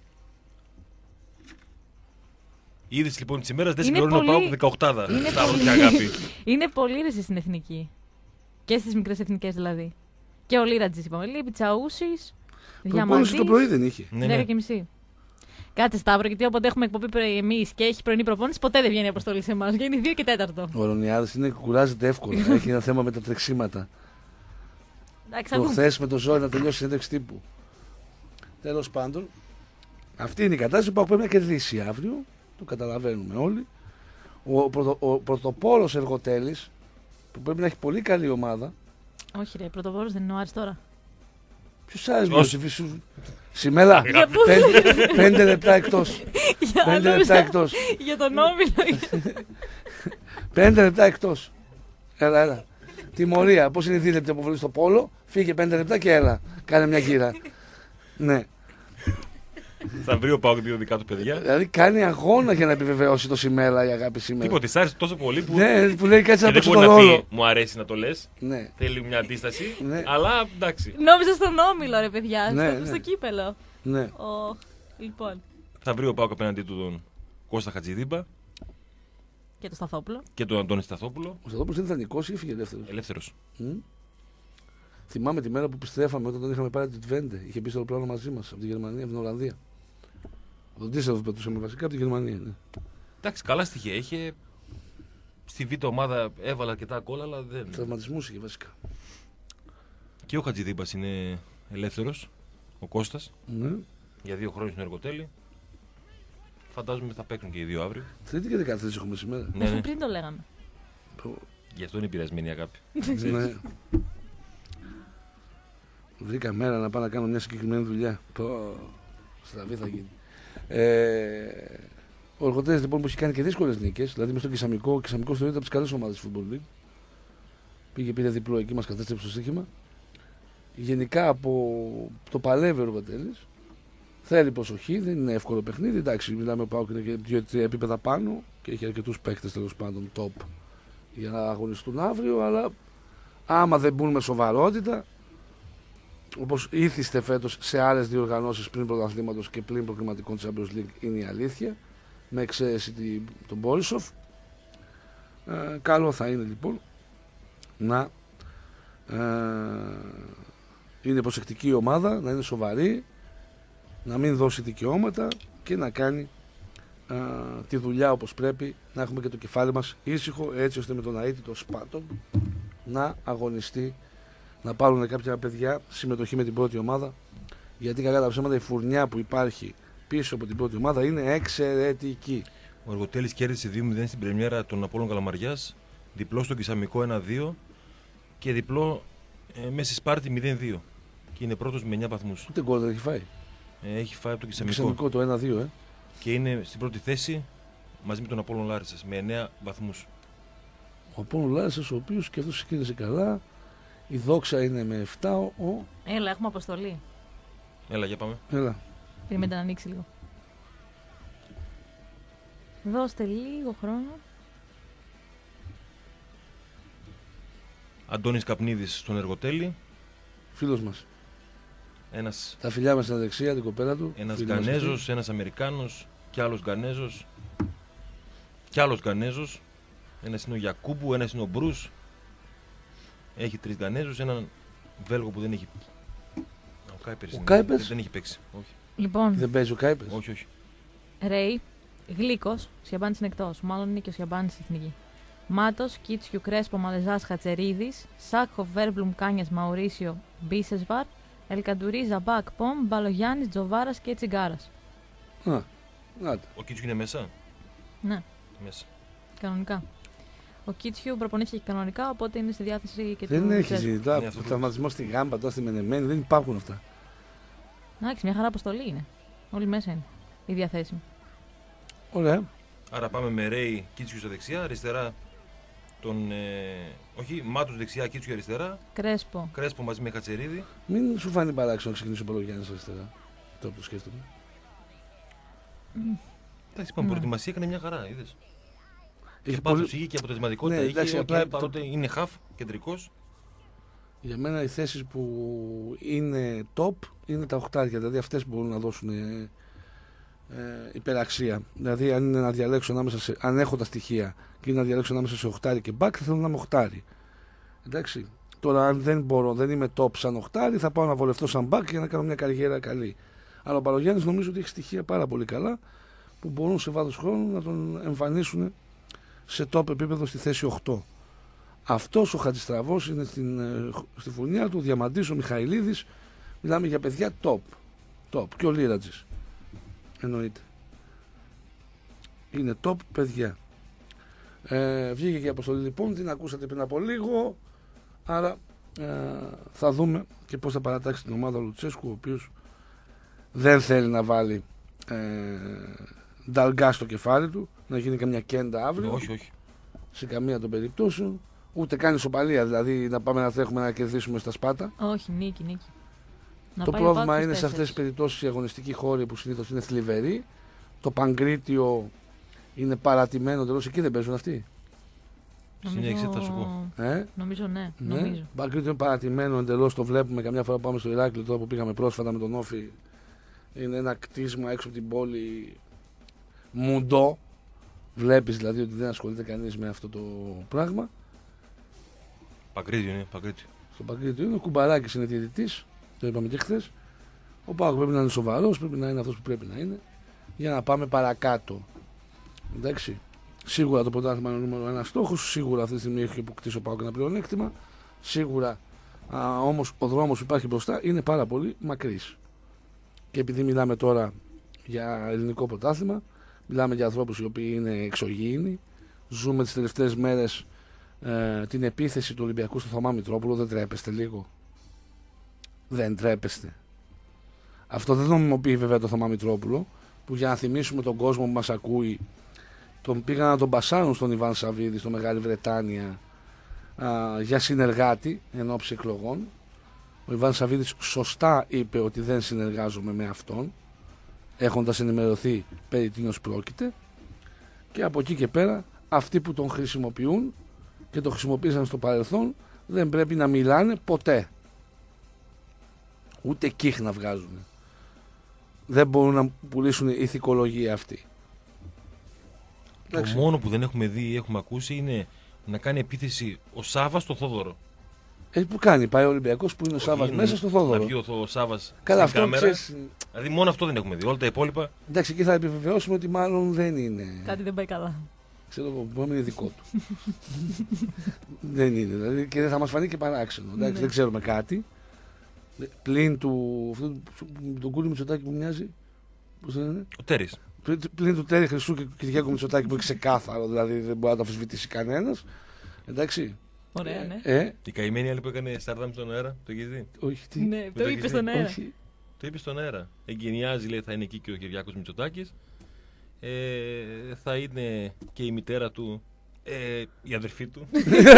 Η είδηση λοιπόν τη ημέρα δεν Είναι συμπληρώνει ο πολύ- Πάοκ δεκαοκτάδα. είναι Σταύρο πολύ- και αγάπη. Είναι πολύ ρεζι στην εθνική. Και στις μικρές εθνικές δηλαδή. Και ο Λίρατζης είπαμε λείπει, Τσαούσης, Προπόνηση το πρωί δεν είχε. Ναι, δέκα ναι. και μισή. Κάτσε Σταύρο, γιατί όποτε έχουμε εκπομπή εμεί και έχει πρωινή προπόνηση, ποτέ δεν βγαίνει αποστολή σε εμά. Βγαίνει δύο και τέταρτο. Ο Ρονιάδης είναι κουράζεται εύκολα. Έχει ένα θέμα με τα τρεξίματα. Εντάξει, θα δούμε. Προχθές με το ζόρι να τελειώσει η συνέντευξη τύπου. Τέλος πάντων, αυτή είναι η κατάσταση που πρέπει να κερδίσει αύριο. Το καταλαβαίνουμε όλοι. Ο, πρωτο, ο πρωτοπόρος Εργοτέλης, που πρέπει να έχει πολύ καλή ομάδα. Όχι, ρε, πρωτοβόρο δεν είναι ο Άρης τώρα. Ποιος άρεσε Ποιος? με σου. Σημέλα. Για πού? Πέντε, πέντε λεπτά εκτός. Για, Πέντε νόμιζα- λεπτά εκτός. για τον Όμιλο. Πέντε λεπτά εκτός. Έλα, έλα. Τιμωρία. Πώς είναι η δίλεπτη αποβολή στο πόλο. Φύγε πέντε λεπτά και έλα. Κάνε μια γύρα. Ναι. Θα βρει ο Πάοκ δύο δικά του παιδιά. Δηλαδή κάνει αγώνα για να επιβεβαιώσει το Σημέλα η αγάπη σήμερα. Τίποτε, της άρεσε τόσο πολύ που. Ναι, που λέει κάτσε Και να δεν παίξω μπορεί τον να ρόλο. πει μου αρέσει να το λε. Ναι. Θέλει μια αντίσταση. Ναι. Αλλά εντάξει. Νόμιζα στον Όμιλο, ρε παιδιά. Ναι, στο, ναι. στο κύπελο. Ναι. Ο... Λοιπόν. Θα βρει ο Πάοκ απέναντί του τον Κώστα Χατζηδίμπα Και το Σταθόπουλο. και τον Αντώνη Σταθόπουλο. Ο Σταδόπουλος δεν ήταν νικός ή έφυγε ελεύθερος. Ελεύθερο. Μμ. Θυμάμαι τη μέρα που επιστρέφαμε όταν τον είχαμε πάρει την Τβέντε. Είχε μπει στο αεροπλάνο μαζί μας από τη Γερμανία, από την Ολλανδία. Τον Τίσσεροφ πετούσαμε βασικά από τη Γερμανία. Ναι. Εντάξει, καλά στοιχεία είχε. Στη β' ομάδα έβαλε αρκετά γκολ, αλλά δεν. Τραυματισμούς είχε βασικά. Και ο Χατζηδίμπα είναι ελεύθερο. Ο Κώστας Ναι. για δύο χρόνια στην Εργοτέλη. Φαντάζομαι θα παίξουν και οι δύο αύριο. Τρίτη και δεκατρείς έχουμε σήμερα. Ναι, ναι. Πριν το λέγαμε. Γι' αυτό είναι επηρεασμένη η αγάπη. Ναι. βρήκα μέρα να πάω να κάνω μια συγκεκριμένη δουλειά. Πω, στραβή θα γίνει. Ε, ο Εργοτέλης λοιπόν που έχει κάνει και δύσκολες νίκες, δηλαδή με στον Κισαμικό, ο Κισαμικός θεωρείται από τις καλές ομάδες της Football League. Πήγε, πήρε διπλό εκεί, μας κατέστρεψε το στοίχημα. Γενικά από το παλεύει ο Εργοτέλης. Θέλει προσοχή, δεν είναι εύκολο παιχνίδι. Εντάξει, μιλάμε ο ΠΑΟΚ είναι και δύο-τρία επίπεδα πάνω και έχει αρκετούς παίκτες τέλος πάντων top για να αγωνιστούν αύριο. Αλλά άμα δεν μπουν με σοβαρότητα, όπως ήθιστε φέτος σε άλλες διοργανώσεις πριν πρωταθλήματος και πριν προκριματικών της Champions League, είναι η αλήθεια, με εξαίρεση τον Μπόρισοφ. Ε, καλό θα είναι λοιπόν να ε, είναι προσεκτική η ομάδα, να είναι σοβαρή, να μην δώσει δικαιώματα και να κάνει α, τη δουλειά όπως πρέπει, να έχουμε και το κεφάλι μας ήσυχο, έτσι ώστε με τον αίτητο Σπάτον να αγωνιστεί, να πάρουν κάποια παιδιά συμμετοχή με την πρώτη ομάδα, γιατί κακά τα ψέματα η φουρνιά που υπάρχει πίσω από την πρώτη ομάδα είναι εξαιρετική. Ο Εργοτέλης κέρδισε δύο μηδέν στην πρεμιέρα των Απόλλων Καλαμαριάς, διπλό στο Κισαμικό ένα δύο και διπλό ε, μέσα στη Σπάρτη μηδέν δύο και είναι πρώτος με εννιά βαθμούς. Ούτε γκολ δεν έχει φάει. Ε, έχει φάει από το Το Κισαμικό. Κισαμικό το ένα δύο, ε. Και είναι στην πρώτη θέση μαζί με τον Απόλλων Λάρισσας με εννιά βαθμούς. Ο Απόλλων Λάρισσας, ο οποίος και αυτός ξεκίνησε καλά. Η Δόξα είναι με επτά. Ο... Έλα, έχουμε αποστολή. Έλα, για πάμε. Έλα. Περιμένετε να ανοίξει λίγο. Δώστε λίγο χρόνο. Αντώνης Καπνίδης στον Εργοτέλη. Φίλος μας. Ένας, Τα φιλιά μας στην δεξιά, την κοπέλα του. ένας Φίλη μας Γκανέζος, αυτή. ένας Αμερικάνος, κι άλλος Γκανέζος, κι άλλος Γκανέζος. Ένας είναι ο Γιακούμπου, ένας είναι ο Μπρούς. Έχει τρεις Γκανέζους, έναν Βέλγο που δεν έχει. Ο Κάιπερς. Ο είναι, Κάιπερς? Δεν, δεν έχει παίξει. Όχι, Λοιπόν, Δεν παίζει ο Κάιπες. όχι. όχι. Ρέι, Γλίκος, Σιαμπάνης είναι εκτός. Μάλλον είναι και ο Σιαμπάνης στην εθνική. Μάτος, Κίτσιου, Κρέσπο, Μαλεζάς, Χατσερίδης, Σάκχο, Βέρμπλουμ, Κάνιας, Μαουρίσιο, Μπίσεσβαρ, Ελκαντουρί, Ζαμπάκ, Πομ, Μπαλογιάννης, Τζοβάρας και Τσιγκάρας. Α, άντε. Ο Κίτσου είναι μέσα. Ναι, Μέσα. κανονικά. Ο Κίτσιου προπονήθηκε κανονικά, οπότε είναι στη διάθεση και Δεν του έχει Τσέσκου. ζητά. Είναι αυτό που- Τραυματισμό στη γάμπα, τώρα στη Μενεμένη, δεν υπάρχουν αυτά. Εντάξει, μια χαρά αποστολή είναι. Όλοι μέσα είναι. Η διαθέσιμη. Ωραία. Άρα πάμε με Ρέι Κίτσιου στα δεξιά, αριστερά τον. Ε, όχι, Μάτους δεξιά, Κίτσιου αριστερά. Κρέσπο. Κρέσπο μαζί με Χατσερίδη. Μην σου φάνει παράξενο να ξεκινήσει ο Παπαγιάννης αριστερά. Τώρα που το σκέφτομαι. Εντάξει, είπαμε, Ναι. προετοιμασία έκανε μια χαρά, είδες. Έχει Και πάθος πολύ... είχε και αποτελεσματικότητα. Ναι, είχε, εντάξει, οκ, απλά το- παρότι είναι χαφ, κεντρικός. Για μένα οι θέσεις που είναι top είναι τα οχτάρια. Δηλαδή αυτές που μπορούν να δώσουν ε, ε, υπεραξία. Δηλαδή αν είναι να διαλέξω ανάμεσα σε, αν έχω τα στοιχεία και είναι να διαλέξω ανάμεσα σε οχτάρι και back, θα θέλω να είμαι οχτάρι. Εντάξει. Τώρα αν δεν μπορώ, δεν είμαι top σαν οχτάρι, θα πάω να βολευτώ σαν back για να κάνω μια καριέρα καλή. Αλλά ο Παλογιάννης νομίζω ότι έχει στοιχεία πάρα πολύ καλά που μπορούν σε βάθος χρόνου να τον εμφανίσουν σε top επίπεδο στη θέση οκτώ. Αυτός ο Χατζηστραβός είναι στην, ε, στη φουρνιά του, ο Διαμαντής, ο Μιχαηλίδης. Μιλάμε για παιδιά top. Top. Και ο Λίρατζης. Εννοείται. Είναι top παιδιά. Ε, βγήκε και η αποστολή λοιπόν, την ακούσατε πριν από λίγο. Άρα ε, θα δούμε και πώς θα παρατάξει την ομάδα ο Λουτσέσκου, ο οποίος δεν θέλει να βάλει ε, νταλγκά στο κεφάλι του, να γίνει καμιά κέντα αύριο. Όχι, όχι. Σε καμία των περιπτώσεων. Ούτε καν ισοπαλία, δηλαδή να πάμε να τρέχουμε να κερδίσουμε στα Σπάτα. Όχι, νίκη, νίκη. Να Το πάει ο πρόβλημα Πάκος είναι σε στις αυτές τις περιπτώσεις οι αγωνιστικοί χώροι που συνήθως είναι θλιβεροί. Το Παγκρίτιο είναι παρατημένο εντελώς. Εκεί δεν παίζουν αυτοί. Συνέχισε, θα σου πω. Ε? Νομίζω ναι, Ναι. νομίζω. Το Παγκρίτιο είναι παρατημένο εντελώς. Το βλέπουμε καμιά φορά που πάμε στο Ηράκλειο τώρα που πήγαμε πρόσφατα με τον Όφη. Είναι ένα κτίσμα έξω από την πόλη μουντό. Βλέπεις δηλαδή ότι δεν ασχολείται κανείς με αυτό το πράγμα. Παγκρίτιο είναι, Παγκρίτιο. Στο Παγκρίτιο είναι ο Κουμπαράκης, είναι διαιτητής, το είπαμε και χθες. Ο Πάκος πρέπει να είναι σοβαρός, πρέπει να είναι αυτός που πρέπει να είναι για να πάμε παρακάτω. Εντάξει. Σίγουρα το πρωτάθλημα είναι ο νούμερο ένα στόχος, σίγουρα αυτή τη στιγμή έχει αποκτήσει ο Πάκος ένα πλεονέκτημα. Σίγουρα όμως ο δρόμος που υπάρχει μπροστά είναι πάρα πολύ μακρύς. Και επειδή μιλάμε τώρα για ελληνικό πρωτάθλημα, μιλάμε για ανθρώπους οι οποίοι είναι εξωγήινοι, ζούμε τις τελευταίες μέρες ε, την επίθεση του Ολυμπιακού στο Θωμά Μητρόπουλο, δεν τρέπεστε λίγο? Δεν τρέπεστε. Αυτό δεν νομιμοποιεί βέβαια το Θωμά Μητρόπουλο, που για να θυμίσουμε τον κόσμο που μας ακούει, τον πήγαν να τον πασάρουν στον Ιβάν Σαββίδη στο Μεγάλη Βρετάνια α, για συνεργάτη εν ώψη εκλογών. Ο Ιβάν Σαββίδης σωστά είπε ότι δεν συνεργάζομαι με αυτόν, έχοντας ενημερωθεί περί τίνος πρόκειται, και από εκεί και πέρα αυτοί που τον χρησιμοποιούν και τον χρησιμοποίησαν στο παρελθόν δεν πρέπει να μιλάνε ποτέ. Ούτε κύχ να βγάζουν. Δεν μπορούν να πουλήσουν ηθικολογία αυτή. Το μόνο που δεν έχουμε δει ή έχουμε ακούσει είναι να κάνει επίθεση ο Σάββας στο Θόδωρο. Ε, που κάνει, πάει ο Ολυμπιακός που είναι ο Σάββας μέσα στο Θόδωρο. Να βγει ο Σάββας Καλά, στην αυτό κάμερα. Ξέρεις... Δηλαδή μόνο αυτό δεν έχουμε δει. Όλα τα υπόλοιπα. Εντάξει, εκεί θα επιβεβαιώσουμε ότι μάλλον δεν είναι. Κάτι δεν πάει καλά. Ξέρω εγώ, μπορεί να είναι δικό του. Δεν είναι. Δηλαδή, και δεν θα μας φανεί και παράξενο. Εντάξει, Ναι. δεν ξέρουμε κάτι. Πλην του. Αυτό, τον Κούλι Μητσοτάκη που μοιάζει. Πώς το λένε. Ο Τέρης. Πλην, πλην του Τέρι Χρυσού και του Κυριάκου Μητσοτάκη που είναι ξεκάθαρο. Δηλαδή δεν μπορεί να το αμφισβητήσει κανένας. Εντάξει. Ωραία, ναι. Ε, Η καημένη άλλη που έκανε Σταρδάμ στον αέρα, το έχεις δει. όχι, τι. Ναι, το το είπε έχεις στον δει. αέρα. Όχι. Το είπε στον αέρα. Εγκαινιάζει, λέει, θα είναι εκεί και ο Κυριάκος Μητσοτάκης. Ε, θα είναι και η μητέρα του, ε, η αδερφή του.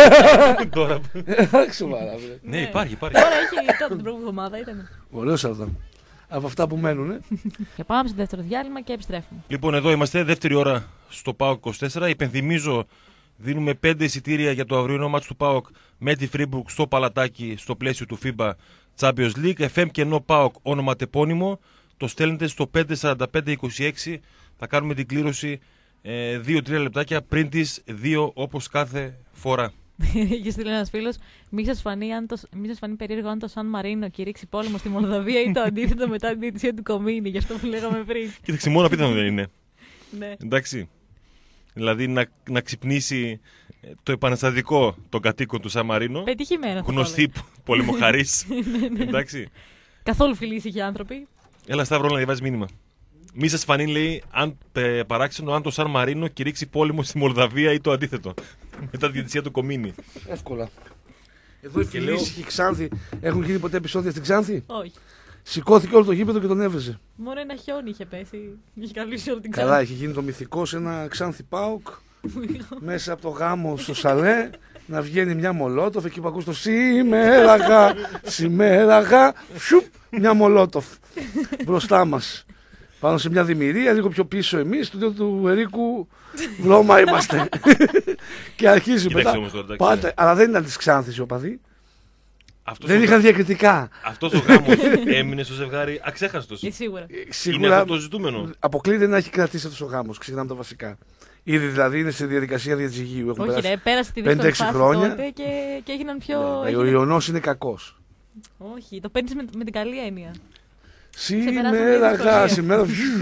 Τώρα. Σοβαρά, βρε. Ναι, υπάρχει, υπάρχει. Τώρα έχει τότε την προηγούμενη εβδομάδα ήταν. Ωραίο Σαρδάμ. Από αυτά που μένουν, ε. Και πάμε στο δεύτερο διάλειμμα και επιστρέφουμε. Λοιπόν, εδώ είμαστε, δεύτερη ώρα στο ΠΑΟΚ είκοσι τέσσερα. Υπενθυμίζω, δίνουμε πέντε εισιτήρια για το αυριανό μάτς του ΠΑΟΚ με τη Φρίμπουργκ στο Παλατάκι στο πλαίσιο του φίμπα Champions League. εφ εμ κενό ΠΑΟΚ, όνομα τεπώνυμο. Το στέλνετε στο πέντε τέσσερα πέντε είκοσι έξι. Θα κάνουμε την κλήρωση ε, δύο τρία λεπτάκια πριν τις δύο όπως κάθε φορά. Είχε στείλει ένα φίλο, μη σα φανεί, αν το- μη σας φανεί περίεργο αν το Σαν Μαρίνο κηρύξει πόλεμο στη Μολδαβία ή το αντίθετο μετά την διαιτησία του Κομίνη. Γι' αυτό που λέγαμε πριν. Κοίταξε, μόνο απίθανο δεν είναι. Ναι. Εντάξει. Δηλαδή να, να ξυπνήσει ε, το επαναστατικό των κατοίκων του Σαμαρίνο. Πετυχημένο. θα το Γνωστή πολεμοχαρής. Εντάξει. Καθόλου φιλήσυχοι άνθρωποι. Έλα, Σταύρο, να διαβάζει μήνυμα. Μη σας φανεί, λέει, αν, ε, παράξενο αν το Σαν Μαρίνο κηρύξει πόλεμο στη Μολδαβία ή το αντίθετο. Μετά τη διαιτησία του Κομίνη. Εύκολα. Εδώ οι Και λέω- φιλήσυχοι Ξάνθη έχουν γίνει ποτέ επεισόδια στην Ξάνθη. Όχι. Σηκώθηκε όλο το γήπεδο και τον έβριζε. Μόνο ένα χιόνι είχε πέσει. Είχε καλύψει όλη την Καλά, Ξάνθη. είχε γίνει το μυθικό σε ένα Ξάνθη Πάοκ. Μέσα από το γάμο στο σαλέ να βγαίνει μια μολότοφ εκεί που ακούς το σήμεραγα, σήμεραγα, φιουπ, μια μολότοφ μπροστά μας. Πάνω σε μια δημιουργία, λίγο πιο πίσω εμείς, στο του Ερίκου βρώμα είμαστε. Και αρχίζει Κοίταξε μετά. όμως τώρα, εντάξει. Πάτε, αλλά δεν ήταν της Ξάνθης οι οπαδοί. Αυτός Δεν ο- είχαν διακριτικά. Αυτός ο γάμος έμεινε στο ζευγάρι αξέχαστος. Ε, σίγουρα. Είναι Σίγουρα αυτό το ζητούμενο. αποκλείται να έχει κρατήσει αυτός ο γάμος. Ξεκινάμε τα βασικά. Ήδη δηλαδή είναι σε διαδικασία διατζυγίου. Έχουν Όχι, περάσει ρε, πέρασε τη πέντε δύσκολη έξι φάση χρόνια. τότε και, και έγιναν πιο. Ναι, ο έγινε- Ιωνός είναι κακός. Όχι, το παίρνει με, με την καλή έννοια. Σήμερα δύσκολα. γα, σήμερα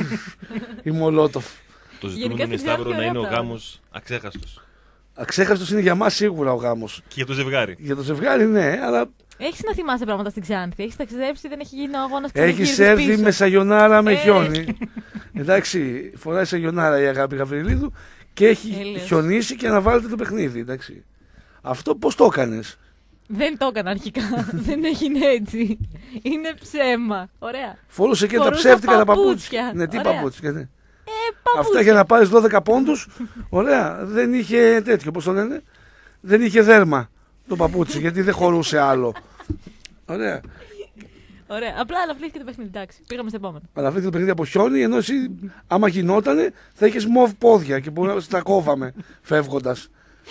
η Μολότοφ. Το Γενικά ζητούμενο είναι, στην Σταύρο, Ξάνθη να είναι ο ωραία πράγματα. γάμος αξέχαστος. Αξέχαστος είναι για μας σίγουρα ο γάμος. Και για το ζευγάρι. Για το ζευγάρι ναι, αλλά Έχει να θυμάσαι πράγματα στην Ξάνθη. Έχει ταξιδέψει, δεν έχει γίνει ο αγώνα έχεις έρθει με σαγιονάρα με Ε. χιόνι. Εντάξει, φοράει σαγιονάρα η Αγάπη Γαβριλίδου και έχει Έλεος. χιονίσει και αναβάλλεται το παιχνίδι. Εντάξει. Αυτό πώς το έκανες? Δεν το έκανα αρχικά. Δεν έγινε έτσι. Είναι ψέμα. Ωραία. Φόρωσε και τα Φορούσα ψεύτικα τα παπούτσια. παπούτσια. Ναι, τι Ωραία. παπούτσια, ναι. Ε, παπούτσια. Αυτά για να πάρεις δώδεκα πόντους, ωραία, δεν είχε τέτοιο, πώς το λένε, δεν είχε δέρμα το παπούτσι, γιατί δεν χωρούσε άλλο. Ωραία. Ωραία. Απλά αναβλήθηκε το παιχνίδι. Εντάξει. Πήγαμε στο επόμενο. Αλλά αυτό το παιχνίδι από χιόνι, ενώ εσύ άμα γινότανε θα είχες μοβ πόδια και μπορεί να στα κόβαμε φεύγοντας.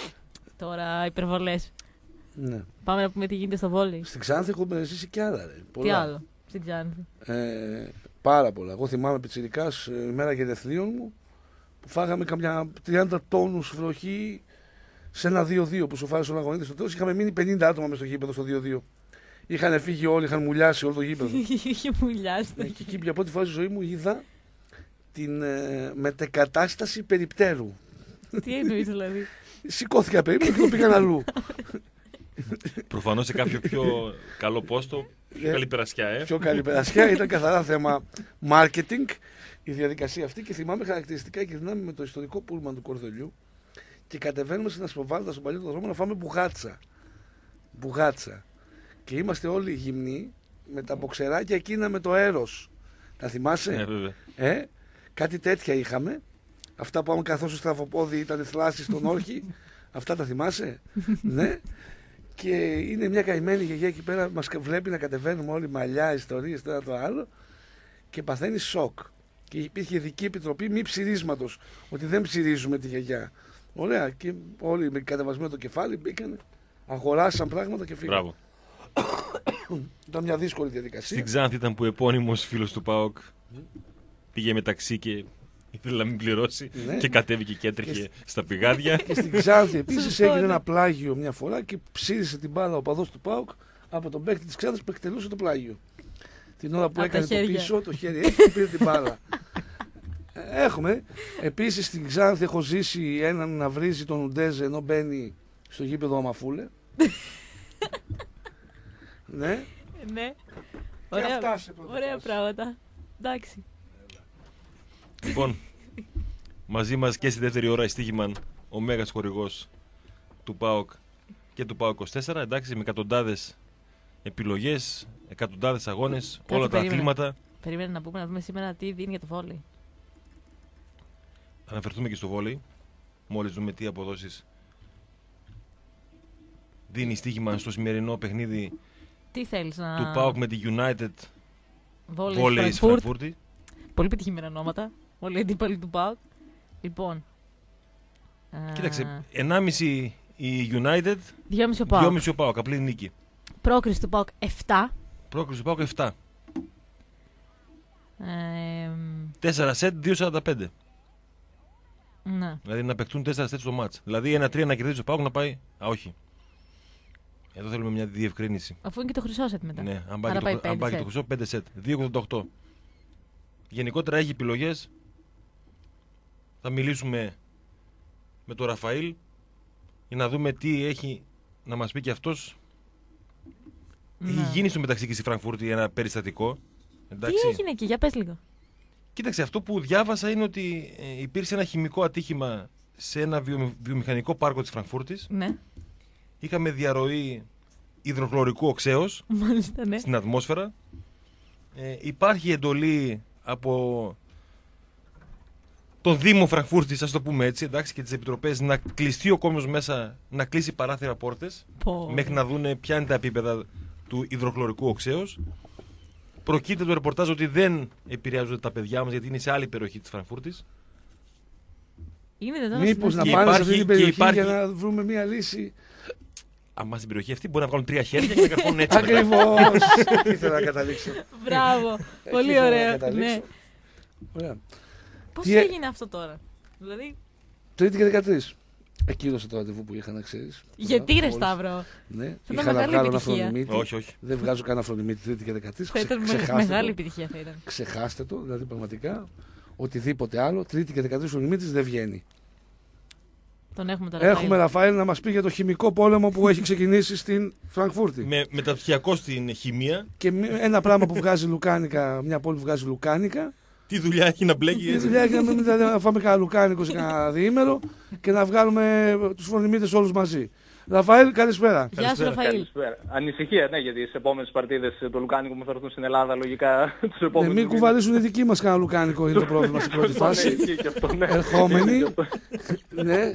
Τώρα υπερβολέ. Ναι. Πάμε να πούμε τι γίνεται στο βόλεϊ. Στην Ξάνθη έχουμε ζήσει κι άλλα. Ρε. Τι Πολλά. άλλο. Στην Ξάνθη. Ε, πάρα πολλά. Εγώ θυμάμαι πιτσιρικάς ε, η μέρα γενεθλίων μου που φάγαμε καμιά τριάντα τόνους βροχή σε ένα δύο δύο που σοφάρισε ο αγωνίτης στο τέλος. Είχαμε μείνει πενήντα άτομα μες στο γήπεδο στο δύο δύο. Είχαν φύγει όλοι, είχαν μουλιάσει όλο το γήπεδο. Είχε μουλιάσει. Ε, και εκεί για πρώτη φορά στη ζωή μου είδα την ε, μετεκατάσταση περιπτέρου. Τι εννοεί δηλαδή. Σηκώθηκα περίπου και το πήγαν αλλού. Προφανώς σε κάποιο πιο καλό πόστο, πιο Ε, καλή περασιά, ε. Πιο καλή περασιά, ήταν καθαρά θέμα marketing η διαδικασία αυτή και θυμάμαι χαρακτηριστικά και δυνάμει με το ιστορικό πούλμαν του Κορδελιού και κατεβαίνουμε στην Ασπροβάλτα στον παλιό δρόμο να φάμε μπουγάτσα. Μπουγάτσα. Και είμαστε όλοι γυμνοί με τα μποξεράκια εκείνα με το έρος. Τα θυμάσαι? Ναι, βέβαια. Ε, κάτι τέτοια είχαμε. Αυτά που άμα καθώς ο στραβοπόδι ήταν θλάσσης στον όρχη. Αυτά τα θυμάσαι? Ναι. Και είναι μια καημένη γιαγιά εκεί πέρα, μας βλέπει να κατεβαίνουμε όλοι μαλλιά, ιστορίες, το ένα το άλλο και παθαίνει σοκ. Και υπήρχε ειδική επιτροπή μη ψηρίσματος, ότι δεν ψηρίζουμε τη γιαγιά. Ωραία, και όλοι με κατεβασμένο το κεφάλι μπήκαν, αγοράσαν πράγματα και φύγαν. Μπράβο. Ήταν μια δύσκολη διαδικασία. Στην Ξάνθη ήταν που επώνυμος φίλος του ΠΑΟΚ πήγε με ταξί και ήθελε να μην πληρώσει Ναι. και κατέβηκε και έτρεχε στα πηγάδια. Και στην Ξάνθη επίσης Σωστό έγινε είναι. ένα πλάγιο μια φορά και ψήρισε την μπάλα ο παδός του ΠΑΟΚ από τον παίκτη της Ξάνθης που εκτελούσε το πλάγιο. Την ώρα που Απ' τα έκανε το χέρια. πίσω, το χέρι έτσι και πήρε την μπάλα. Ε, Έχουμε. Επίσης στην Ξάνθη έχω ζήσει έναν να βρίζει τον Ουντέζε ενώ μπαίνει στο γήπεδο Αμαφούλε. Ναι. Ναι. Και Ωραία, αυτά σε πρώτη ωραία φάση. πράγματα. Εντάξει. Λοιπόν, μαζί μας και στη δεύτερη ώρα η Στίγημαν, ο μέγας χορηγός του ΠΑΟΚ και του ΠΑΟΚ είκοσι τέσσερα, εντάξει, με εκατοντάδες επιλογές, εκατοντάδες αγώνες, όλα τα περίμενε. αθλήματα. Περίμενε να πούμε να δούμε σήμερα τι δίνει για το βόλεϊ. Θα αναφερθούμε και στο βόλεϊ, μόλις δούμε τι αποδόσεις δίνει η Στίγημαν στο σημερινό παιχνίδι Τι θέλεις να... του ΠΑΟΚ με τη United Βόλεϊ Volley Frankfurt. Φραγκφούρτη. Πολύ πετυχημένα ονόματα. Όλοι οι αντίπαλοι του ΠΑΟΚ. Λοιπόν. ε, Κοίταξε, ενάμιση η United, δυόμιση ο ΠΑΟΚ. δυόμιση ο ΠΑΟΚ, απλή νίκη. Πρόκριση του ΠΑΟΚ επτά. Πρόκριση του ΠΑΟΚ επτά. Ε, τέσσερα σετ, δύο σαράντα πέντε. ναι. Δηλαδή να παιχτούν τέσσερα σετ στο μάτς. Δηλαδή ένα τρία να κερδίσει ο ΠΑΟΚ να πάει. Α, όχι. Εδώ θέλουμε μια διευκρίνηση. Αφού είναι και το χρυσό σετ μετά. Ναι, αν Άρα πάει, πάει το, αν πέντε πάει και σετ. το χρυσό, πέντε σετ. δύο ογδόντα οκτώ. Γενικότερα έχει επιλογές. Θα μιλήσουμε με τον Ραφαήλ για να δούμε τι έχει να μας πει και αυτός. Ναι. Έχει γίνει στο μεταξύ και στη Φραγκφούρτη ένα περιστατικό. Εντάξει. Τι έγινε εκεί, για πες λίγο. Κοίταξε, αυτό που διάβασα είναι ότι ε, υπήρξε ένα χημικό ατύχημα σε ένα βιομη- βιομηχανικό πάρκο της Φραγκφούρτης. Ναι, Είχαμε διαρροή υδροχλωρικού οξέως μάλιστα, ναι. στην ατμόσφαιρα. Ε, υπάρχει εντολή από τον Δήμο Φραγκφούρτης, ας το πούμε έτσι, εντάξει, και τις επιτροπές να κλειστεί ο κόσμος μέσα, να κλείσει παράθυρα πόρτες, Πω. μέχρι να δούνε ποια είναι τα επίπεδα του υδροχλωρικού οξέως. Προκύπτει το ρεπορτάζ ότι δεν επηρεάζονται τα παιδιά μας γιατί είναι σε άλλη περιοχή της Φραγκφούρτης. Είναι δυνατόν Μήπως να Και πάνε σε υπάρχει- αυτή την και περιοχή υπάρχει- για να βρούμε μια λύση. Αν στην περιοχή αυτή μπορεί να βγάλουν τρία χέρια και να καρπώνουν έτσι. μετά. Ακριβώς. Εκεί ήθελα να καταλήξω. Μπράβο. Εκεί Πολύ ήθελα να ωραίο. καταλήξω. Ναι. Ωραία. Πώς Τι έ- έγινε αυτό τώρα. Δηλαδή, Τρίτη και δεκατρείς. Εκύρωσε το ραντεβού που είχα να ξέρεις. γιατί ρε Όλες. Σταύρο. Ναι, ήταν είχα να μεγάλη βγάλω ένα επιτυχία. φρονιμίτι. Όχι, όχι. Δεν βγάζω κανένα φρονιμίτι Τρίτη και δεκατρείς. Θα ήταν Ξε- με- ξεχάστε μεγάλη το. επιτυχία θα ήταν. Ξεχάστε το, δηλαδή πραγματικά. Οτιδήποτε άλλο, Τρίτη και δεκατρείς φρονιμίτης δεν βγαίνει. Τον έχουμε τώρα. Έχουμε Ραφαήλ να μας πει για το χημικό πόλεμο που έχει ξεκινήσει στην Φραγκφούρτη. Με μεταπτυχιακό στην χημεία, Και μη- ένα πράγμα που βγάζει λουκάνικα, μια πόλη που βγάζει λουκάνικα. τι δουλειά έχει να μπλέκει Η έτσι. δουλειά είναι να μην- δηλαδή, να φάμε κανένα λουκάνικο σε κανένα διήμερο και να βγάλουμε τους φρονιμίτες όλους μαζί. Ραφαήλ, καλησπέρα. Γεια σου, Καλησπέρα. Ραφαήλ. Καλησπέρα. Ανησυχία, ναι, γιατί στις επόμενες παρτίδες του Λουκάνικου που θα έρθουν στην Ελλάδα, λογικά τους Ναι, επόμενους μην μήνες. κουβαλήσουν οι δικοί μας κανένα λουκάνικο, είναι το πρόβλημα στην πρώτη Σωστό, ναι, φάση. ισχύει και αυτό, ναι. Ερχόμενοι. Ισχύει και αυτό. Ναι.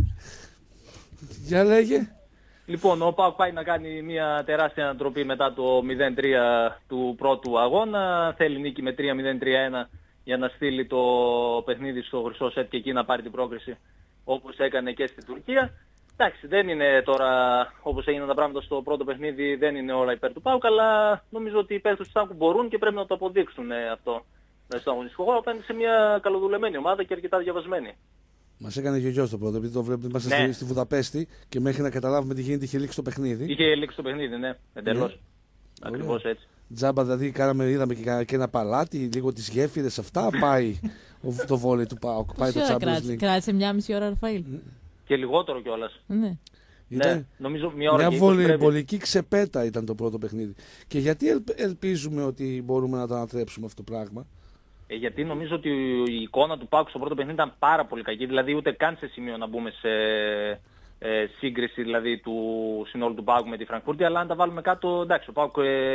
Για λέγε. Λοιπόν, ο ΠΑΟΚ πάει να κάνει μια τεράστια ανατροπή μετά το μηδέν τρία του πρώτου αγώνα. Θέλει νίκη με τρία μηδέν τρία ένα για να στείλει το παιχνίδι στο χρυσό σετ και εκεί να πάρει την πρόκριση όπως έκανε και στην Τουρκία. Εντάξει, δεν είναι τώρα όπως έγιναν τα πράγματα στο πρώτο παιχνίδι, δεν είναι όλα υπέρ του ΠΑΟΚ, αλλά νομίζω ότι οι παίκτες του ΣΑΚΟΥ μπορούν και πρέπει να το αποδείξουν ε, αυτό. Στο αγωνιστικό χώρο απέναντι σε μια καλοδουλεμένη ομάδα και αρκετά διαβασμένη. Μας έκανε γιο στο πρώτο, επειδή το βλέπουμε, είμαστε Ναι. στη, στη Βουδαπέστη και μέχρι να καταλάβουμε τι γίνεται είχε λήξει το παιχνίδι. Είχε λήξει το παιχνίδι, ναι, εντελώς. Ναι. Ακριβώς έτσι. Τζάμπα, δηλαδή κάναμε, είδαμε και, κα- και ένα παλάτι, λίγο τις γέφυρες αυτά, πάει ο- το βόλεϊ του ΠΑΟΚ, πάει Πόση το ώρα Champions κράτησε, League. κράτησε μια μισή ώρα, Ραφαήλ. Και λιγότερο κιόλας. Ναι. Ήταν Ναι, νομίζω μια ώρα μια και είκοσι πρέπει. βολεϊμπολική ξεπέτα ήταν το πρώτο παιχνίδι. Και γιατί ελ- ελπίζουμε ότι μπορούμε να το ανατρέψουμε αυτό το πράγμα. Ε, γιατί νομίζω ότι η εικόνα του ΠΑΟΚ στο πρώτο παιχνίδι ήταν πάρα πολύ κακή. Δηλαδή ούτε καν σε σημείο να μπούμε σε ε, σύγκριση δηλαδή, του συνόλου του ΠΑΟΚ με τη Φραγκφούρτη. Αλλά αν τα βάλουμε κάτω, εντάξει, ο ΠΑΟΚ ε,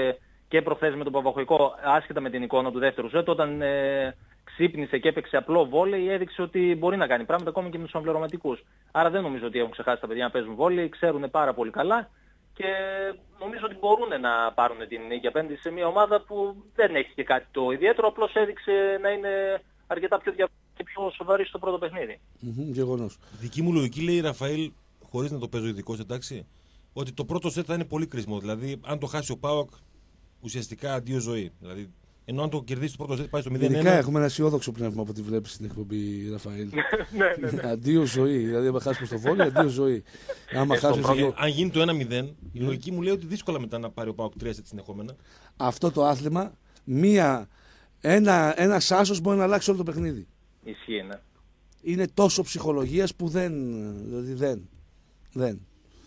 και προχθές με τον Παπαχοϊκό, άσχετα με την εικόνα του δεύτερου σετ, όταν ε, ξύπνησε και έπαιξε απλό βόλεϊ, έδειξε ότι μπορεί να κάνει πράγματα ακόμη και με τους αμφιλερωματικούς. Άρα δεν νομίζω ότι έχουν ξεχάσει τα παιδιά να παίζουν βόλεϊ, ξέρουν πάρα πολύ καλά και νομίζω ότι μπορούν να πάρουν την νίκη απέναντι σε μια ομάδα που δεν έχει και κάτι το ιδιαίτερο, απλώς έδειξε να είναι αρκετά πιο διαφορετική και πιο σοβαρή στο πρώτο παιχνίδι. Mm-hmm, γεγονός. Δική μου λογική λέει, Ραφαήλ, χωρίς να το παίζω ειδικός, εντάξει, ότι το πρώτο σετ θα είναι πολύ κρίσιμο. Δηλαδή, αν το χάσει ο ΠΑΟΚ, ουσιαστικά αντίο ζωή. Δηλαδή, ενώ αν το κερδίσει το πρώτο σετ, πάει στο μηδέν ένα. Γενικά έχουμε ένα αισιόδοξο πνεύμα από ό,τι βλέπεις στην εκπομπή, Ραφαήλ. ναι, ναι, ναι. Αντίο ζωή. Δηλαδή, αν χάσουμε στο βόλιο, αντίο ζωή. Άμα χάσουμε στο... πρώτο, αν γίνει το ένα μηδέν, η λογική μου λέει ότι δύσκολα μετά να πάρει ο ΠΑΟΚ τρία σετ συνεχόμενα. Αυτό το άθλημα, μία, ένα, ένας άσος μπορεί να αλλάξει όλο το παιχνίδι. Ισχύει, ναι. Είναι τόσο ψυχολογίας που δεν. Δηλαδή δεν. δεν.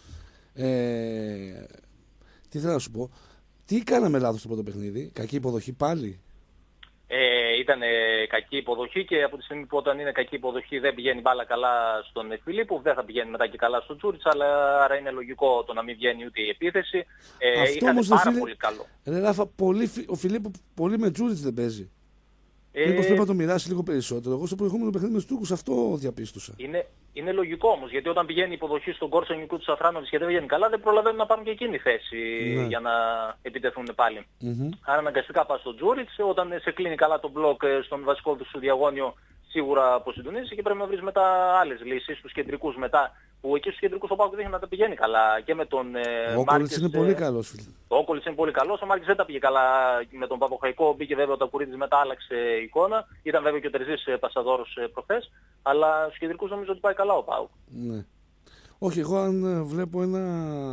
Ε, τι θέλω να σου πω. Τι κάναμε λάθος στο πρώτο παιχνίδι, κακή υποδοχή πάλι. Ε, ήταν κακή υποδοχή και από τη στιγμή που όταν είναι κακή υποδοχή δεν πηγαίνει μπάλα καλά στον Φιλίππου, δεν θα πηγαίνει μετά και καλά στον Τζούριτς, αλλά άρα είναι λογικό το να μην βγαίνει ούτε η επίθεση. Ε, Αυτό είχαν όμως, πάρα φίλε, πολύ καλό. Ρε Ράφα, πολύ, ο Φιλίππου πολύ με Τζούριτς δεν παίζει. Ε, Μήπως πρέπει να το μοιράσει λίγο περισσότερο. Εγώ στο προηγούμενο παιχνίδι με τους Τούρκους αυτό διαπίστωσα. Είναι, είναι λογικό όμως, γιατί όταν πηγαίνει η υποδοχή στον Κόρσονικου του Σαφράνοβιτς και δεν βγαίνει καλά, δεν προλαβαίνουν να πάρουν και εκείνη θέση Ναι. για να επιτεθούν πάλι. Mm-hmm. Άρα αναγκαστικά πας στον Τζούριτς, όταν σε κλείνει καλά το μπλοκ στον βασικό του διαγώνιο, σίγουρα αποσυντονίζεσαι και πρέπει να βρεις μετά άλλες λύσεις, στους κεντρικούς μετά. Που εκεί στους κεντρικούς ο Πάκου δείχνει να τα πηγαίνει καλά και με τον ε, Ο Κόλιτς είναι πολύ καλός, φίλε. Ο Κόλιτς είναι πολύ καλός, ο Μάρκης δεν τα πήγε καλά με τον Παποχαϊκό, μπήκε βέβαια ο Τακουρίδης, μετά άλλαξε εικόνα. Ήταν βέβαια και ο Τερζής ε, Πασαδόρος ε, προχθές, αλλά στους κεντρικούς νομίζω ότι πάει καλά ο Πάου. Ναι. Όχι, εγώ αν ε, βλέπω ένα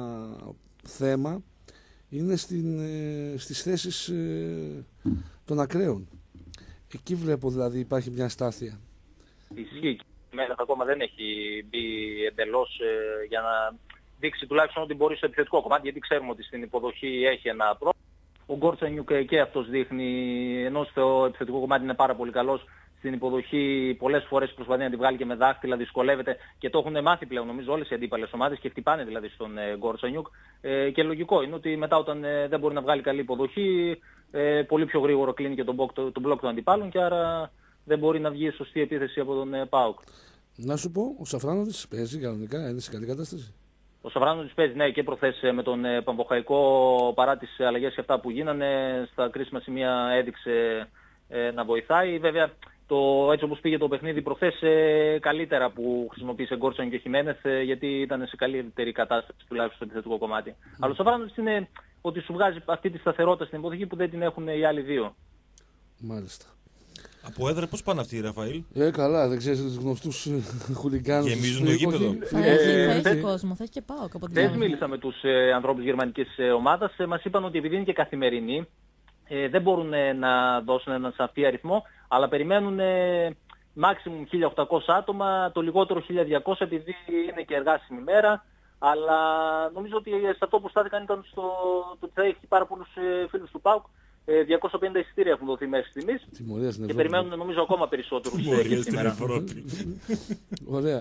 θέμα είναι στην, ε, στις θέσεις ε, των ακραίων. Εκεί βλέπω δηλαδή υπάρχει μια αστάθεια. Ισχύει. Μέχρι ακόμα δεν έχει μπει εντελώς ε, για να δείξει τουλάχιστον ότι μπορεί στο επιθετικό κομμάτι, γιατί ξέρουμε ότι στην υποδοχή έχει ένα πρόβλημα. Ο Γκόρτσανιουκ και αυτός δείχνει, ενώ στο επιθετικό κομμάτι είναι πάρα πολύ καλός, στην υποδοχή πολλές φορές προσπαθεί να τη βγάλει και με δάχτυλα, δυσκολεύεται και το έχουν μάθει πλέον νομίζω όλες οι αντίπαλες ομάδες και χτυπάνε δηλαδή στον ε, Γκόρτσανιουκ. Ε, και λογικό είναι ότι μετά όταν ε, δεν μπορεί να βγάλει καλή υποδοχή, ε, πολύ πιο γρήγορο κλείνει και τον μπλοκ, το, το μπλοκ των αντιπάλων και άρα δεν μπορεί να βγει σωστή επίθεση από τον ε, ΠΑΟΚ. Να σου πω, ο Σαφράνοβιτς παίζει κανονικά, είναι σε καλή κατάσταση. Ο Σαφράνοβιτς παίζει, ναι, και προχθές με τον ε, Παμποχαϊκό, παρά τις αλλαγές και αυτά που γίνανε, στα κρίσιμα σημεία έδειξε ε, να βοηθάει. Βέβαια, το, έτσι όπως πήγε το παιχνίδι προχθές, ε, καλύτερα που χρησιμοποίησε Γκόρτσον και Χιμένεθ, ε, γιατί ήταν σε καλύτερη κατάσταση τουλάχιστον στο επιθετικό κομμάτι. Mm. Αλλά ο Σαφράνοβιτς είναι ότι σου βγάζει αυτή τη σταθερότητα στην υποδοχή που δεν την έχουν οι άλλοι δύο. Μάλιστα. Από έδρα πώς πάνε αυτοί, Ραφαήλ? Ε, καλά, δεν ξέρεις τους γνωστούς χουλιγκάνους. Γεμίζουν το γήπεδο. Θα Ε, έχει, θα δεν- έχει κόσμο, θα έχει και ΠΑΟΚ από την Δεν άλλη. μίλησα με τους ε, ανθρώπους γερμανικής ε, ομάδας. Ε, μας είπαν ότι επειδή είναι και καθημερινοί, ε, δεν μπορούν ε, να δώσουν έναν σαφή αριθμό, αλλά περιμένουν ε, maximum χίλια οκτακόσια άτομα, το λιγότερο χίλια διακόσια επειδή είναι και εργάσιμη μέρα. Αλλά νομίζω ότι σε αυτό που στάθηκαν ήταν στο το ότι θα έχει πάρα πολλούς ε, φίλους του ΠΑΟΚ. Ε, διακόσια πενήντα εισιτήρια έχουν δοθεί μέχρι στιγμής Τιμωρία στην και Ευρώπη. περιμένουν νομίζω ακόμα περισσότερους ε, Μπορεί και στην σήμερα. Ευρώπη. Ωραία.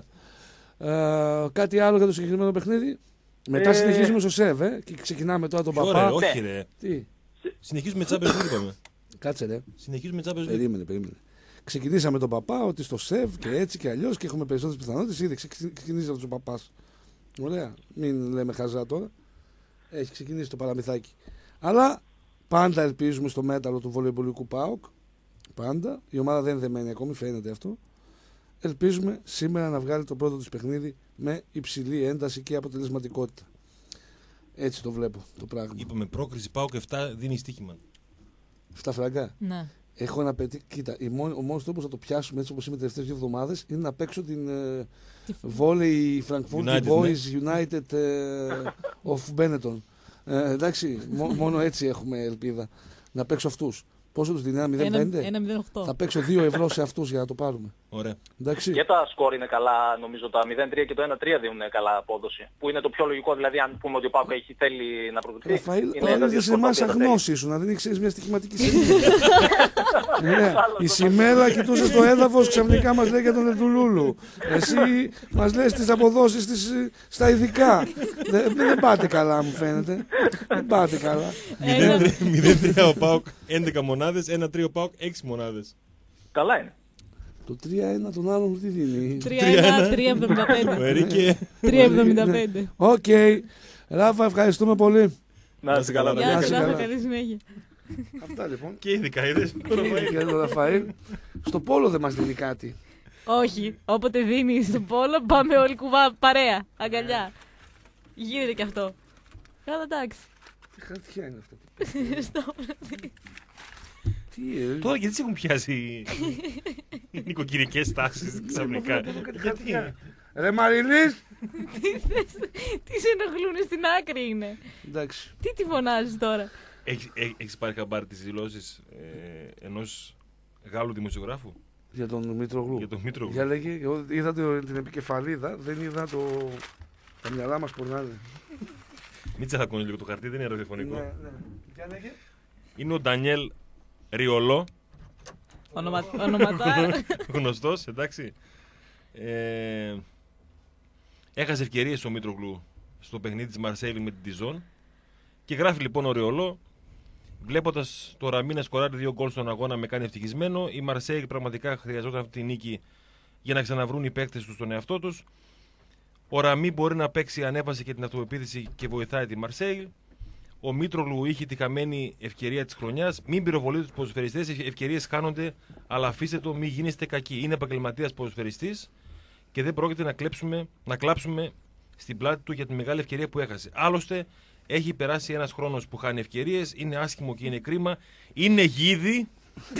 Ε, κάτι άλλο για το συγκεκριμένο παιχνίδι. Μετά Ε, συνεχίζουμε στο ΣΕΒ ε, και ξεκινάμε τώρα τον Ποιο, ρε, Παπά. όχι ρε. Τι, Συνεχίζουμε Champions League είπαμε. κάτσε ρε. Συνεχίζουμε Champions League. Περίμενε, περίμενε. Ξεκινήσαμε τον Παπά ότι στο ΣΕΒ και έτσι και αλλιώς και έχουμε περισσότερες πιθανότητες. Ήδη ξεκι- ξεκινήσαμε τον Παπάς. Ωραία. Μην λέμε χαζά τώρα. Έχει ξεκινήσει το παραμυθάκι. Αλλά πάντα ελπίζουμε στο μέταλλο του βολεϊμπολικού ΠΑΟΚ. Πάντα. Η ομάδα δεν είναι δεμένη ακόμη, φαίνεται αυτό. Ελπίζουμε σήμερα να βγάλει το πρώτο της παιχνίδι με υψηλή ένταση και αποτελεσματικότητα. Έτσι το βλέπω το πράγμα. Είπαμε πρόκριση ΠΑΟΚ επτά δίνει στοίχημα. Αυτά φραγκά. Ναι. Έχω ένα παιδί. Κοίτα, η μόνη, ο μόνος τρόπος να το πιάσουμε έτσι όπως είμαι τις τελευταίες δύο εβδομάδες είναι να παίξω την ε, Volley Frankfurt United, Boys United ε, of Benetton. Ε, εντάξει, μο- μόνο έτσι έχουμε ελπίδα να παίξω αυτούς. Πόσο τους δίνει, ένα μηδέν πέντε. ένα μηδέν οκτώ. Θα παίξω δύο ευρώ σε αυτούς για να το πάρουμε. Ωραία. Εντάξει. Και τα σκορ είναι καλά, νομίζω τα μηδέν τρία και το ένα τρία δίνουν καλά απόδοση. Που είναι το πιο λογικό, δηλαδή αν πούμε ότι ο ΠΑΟΚ έχει θέλει να προκριθεί. Ραφαήλ, τώρα είδες σε εμάς αγνώση σου, να δεν ξέρεις μια στοιχηματική σημαία. Ναι, η Σιμέλα κοιτούσε το έδαφος, ξαφνικά μας λέει για τον Ερτουλούλου. Εσύ μας λες τις αποδόσεις της στα ειδικά. δεν, δεν πάτε καλά, μου φαίνεται. Δεν πάτε καλά. μηδέν τρία ο ΠΑΟΚ, έντεκα μονάδες, ένα τρία ο ΠΑΟΚ, έξι μονάδες. Καλά είναι. Το τρία ένα τον άλλον τι δίνει. τρία ένα τρία εβδομήντα πέντε. Ερίκε. τρία εβδομήντα πέντε. Οκ. Ράφα, ευχαριστούμε πολύ. Να είσαι καλά. Γεια Να σας, είσαι Ράφα, καλά. καλή συνέχεια. Αυτά λοιπόν. Και ειδικά είδες. Και τον Ραφαήλ. Στο πόλο δεν μας δίνει κάτι. Όχι, όποτε δίνει στο πόλο, πάμε όλοι κουβά, παρέα, αγκαλιά. Γίνεται και αυτό. Καλά, εντάξει. Τι χαρτιά είναι αυτά. Στο- Τι ε, Τώρα γιατί σε έχουν πιάσει οι νοικοκυρικές τάσεις ξαφνικά. Γιατί. Ρε Μαριλής. Τι σε ενοχλούν στην άκρη είναι. Εντάξει. Τι τη φωνάζεις τώρα. Έχεις, έχ- έχεις πάρει χαμπάρι τις δηλώσεις ε, ενός Γάλλου δημοσιογράφου Για τον Μήτρογλου. για τον Μήτρο. Για λέγε, εγώ είδα το- την επικεφαλίδα, δεν είδα το... τα μυαλά μας πονάνε. Μην τσαχακώνει λίγο το χαρτί, δεν είναι ραδιοφωνικό. Ναι, ναι. Για λέγε. Είναι ο Ντανιέλ Ριολό, Ονομα... Ονοματάρα. γνωστός, εντάξει. Ε, έχασε ευκαιρίες ο Μήτρογλου στο παιχνίδι της Μαρσέιλ με την Τιζόν και γράφει λοιπόν ο Ριολό, βλέποντας το Ραμί να σκοράρει δύο γκολ στον αγώνα με κάνει ευτυχισμένο. Η Μαρσέιλ πραγματικά χρειαζόταν αυτή τη νίκη για να ξαναβρούν οι παίκτες τους στον εαυτό τους. Ο Ραμί μπορεί να παίξει ανέβαση και την αυτοπεποίθηση και βοηθάει τη Μαρσέιλ. Ο Μήτρογλου είχε τη χαμένη ευκαιρία της χρονιάς. Μην πυροβολείτε τους ποδοσφαιριστές, ευκαιρίες χάνονται, αλλά αφήστε το, μην γίνεστε κακοί. Είναι επαγγελματίας ποδοσφαιριστής και δεν πρόκειται να, κλέψουμε, να κλάψουμε στην πλάτη του για τη μεγάλη ευκαιρία που έχασε. Άλλωστε, έχει περάσει ένας χρόνος που χάνει ευκαιρίες, είναι άσχημο και είναι κρίμα, είναι γίδι.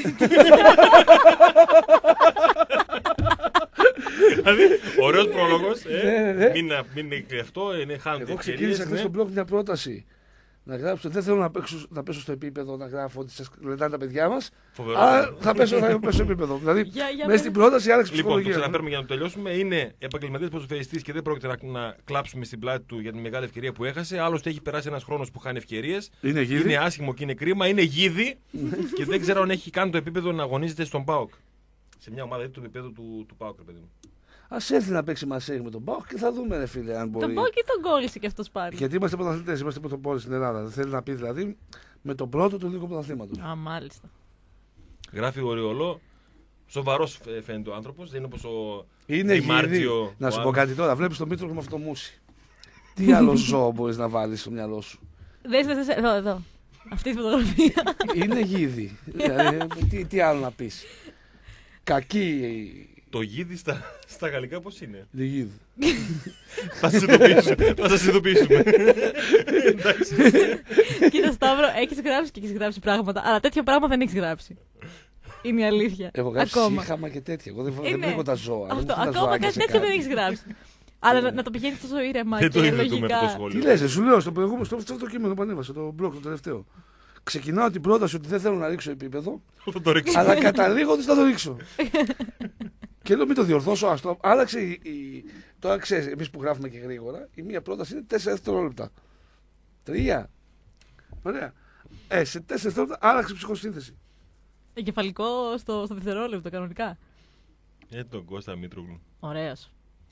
Δηλαδή, ωραίος πρόλογος. Ναι, Ε. ναι. Μην, μην είναι αυτό, είναι χάνονται Εγώ ευκαιρίες. ξεκίνησα χθες Ναι. στο blog μια πρόταση. Να γράψω, δεν θέλω να πέσω, να πέσω στο επίπεδο να γράφω ότι σας λετάνε τα παιδιά μας. Φοβερό. Αλλά θα πέσω, θα πέσω στο επίπεδο. Δηλαδή, Για- για μέσα πες. στην πρόταση άλλαξε Λοιπόν, το ψυχολογία. ξαναπαίρνουμε για να το τελειώσουμε. Είναι επαγγελματίας ποδοσφαιριστής και δεν πρόκειται να, να κλάψουμε στην πλάτη του για τη μεγάλη ευκαιρία που έχασε. Άλλωστε, έχει περάσει ένας χρόνος που χάνει ευκαιρίες. Είναι γίδι. Είναι άσχημο και είναι κρίμα. Είναι γίδι και δεν ξέρω αν έχει κάνει το επίπεδο να αγωνίζεται στον ΠΑΟΚ. Σε μια ομάδα του επίπεδου του, του ΠΑΟΚ, ρε παιδί μου. Ας έρθει να παίξει Μαρσέιγ με τον Πάοκ και θα δούμε, ρε φίλε, αν μπορεί. Τον Μπόκι τον κόλλησε και αυτός πάλι. Γιατί είμαστε πρωταθλητές, είμαστε πρωτοπόροι στην Ελλάδα. Δεν θέλει να πει δηλαδή με τον πρώτο του ελληνικού πρωταθλήματος. Α, μάλιστα. Γράφει ο Ριολό. Σοβαρός ε, φαίνεται ο άνθρωπος. Δεν είναι όπως ο Είναι Ντι γίδι. Μάρτιο, Να ο σου πω άλλος. κάτι τώρα. Βλέπεις το Μήτρο με αυτό το μουσι. Τι άλλο ζώο μπορείς να βάλεις στο μυαλό σου. Δες, δες, δες, εδώ, εδώ. Αυτή η φωτογραφία. Είναι γίδι. Δηλαδή, τι, τι άλλο να πεις. Κακή Το γίδι στα, στα γαλλικά πώς είναι. η γίδι. Θα σας ειδοποιήσουμε. Θα σας ειδοποιήσουμε. Εντάξει. Κοίτα, Σταύρο, έχεις γράψει και έχεις γράψει πράγματα, αλλά τέτοια πράγματα δεν έχεις γράψει. Είναι η αλήθεια. Έχω γράψει Ακόμα. σύγχαμα και τέτοια. Εγώ δεν, Ε, δεν ναι. βλέπω τα ζώα. δεν Αυτό, βλέπω τα ακόμα ζωάκια κάτι σε τέτοιο δεν έχεις γράψει. Αλλά να, να το πηγαίνεις τόσο ήρεμα Δεν και το είδε το με το λογικά. σχόλιο. Τι λες, ρε, σου λέω στο προηγούμενο, στο αυτό το κείμενο που ανέβασα, το blog το τελευταίο. Ξεκινάω την πρόταση ότι δεν θέλω να ρίξω επίπεδο, Θα το ρίξω. αλλά καταλήγω ότι θα το ρίξω. Και λέω μην το διορθώσω, άστο. Άλλαξε η, η... Τώρα ξέρεις, εμείς που γράφουμε και γρήγορα, η μία πρόταση είναι τέσσερα δευτερόλεπτα. Τρία. Ωραία. Ε, σε τέσσερα δευτερόλεπτα άλλαξε ψυχοσύνθεση. Εγκεφαλικό στο, στο δευτερόλεπτο, κανονικά. Ε, τον Κώστα Μήτρογλου. Ωραίος.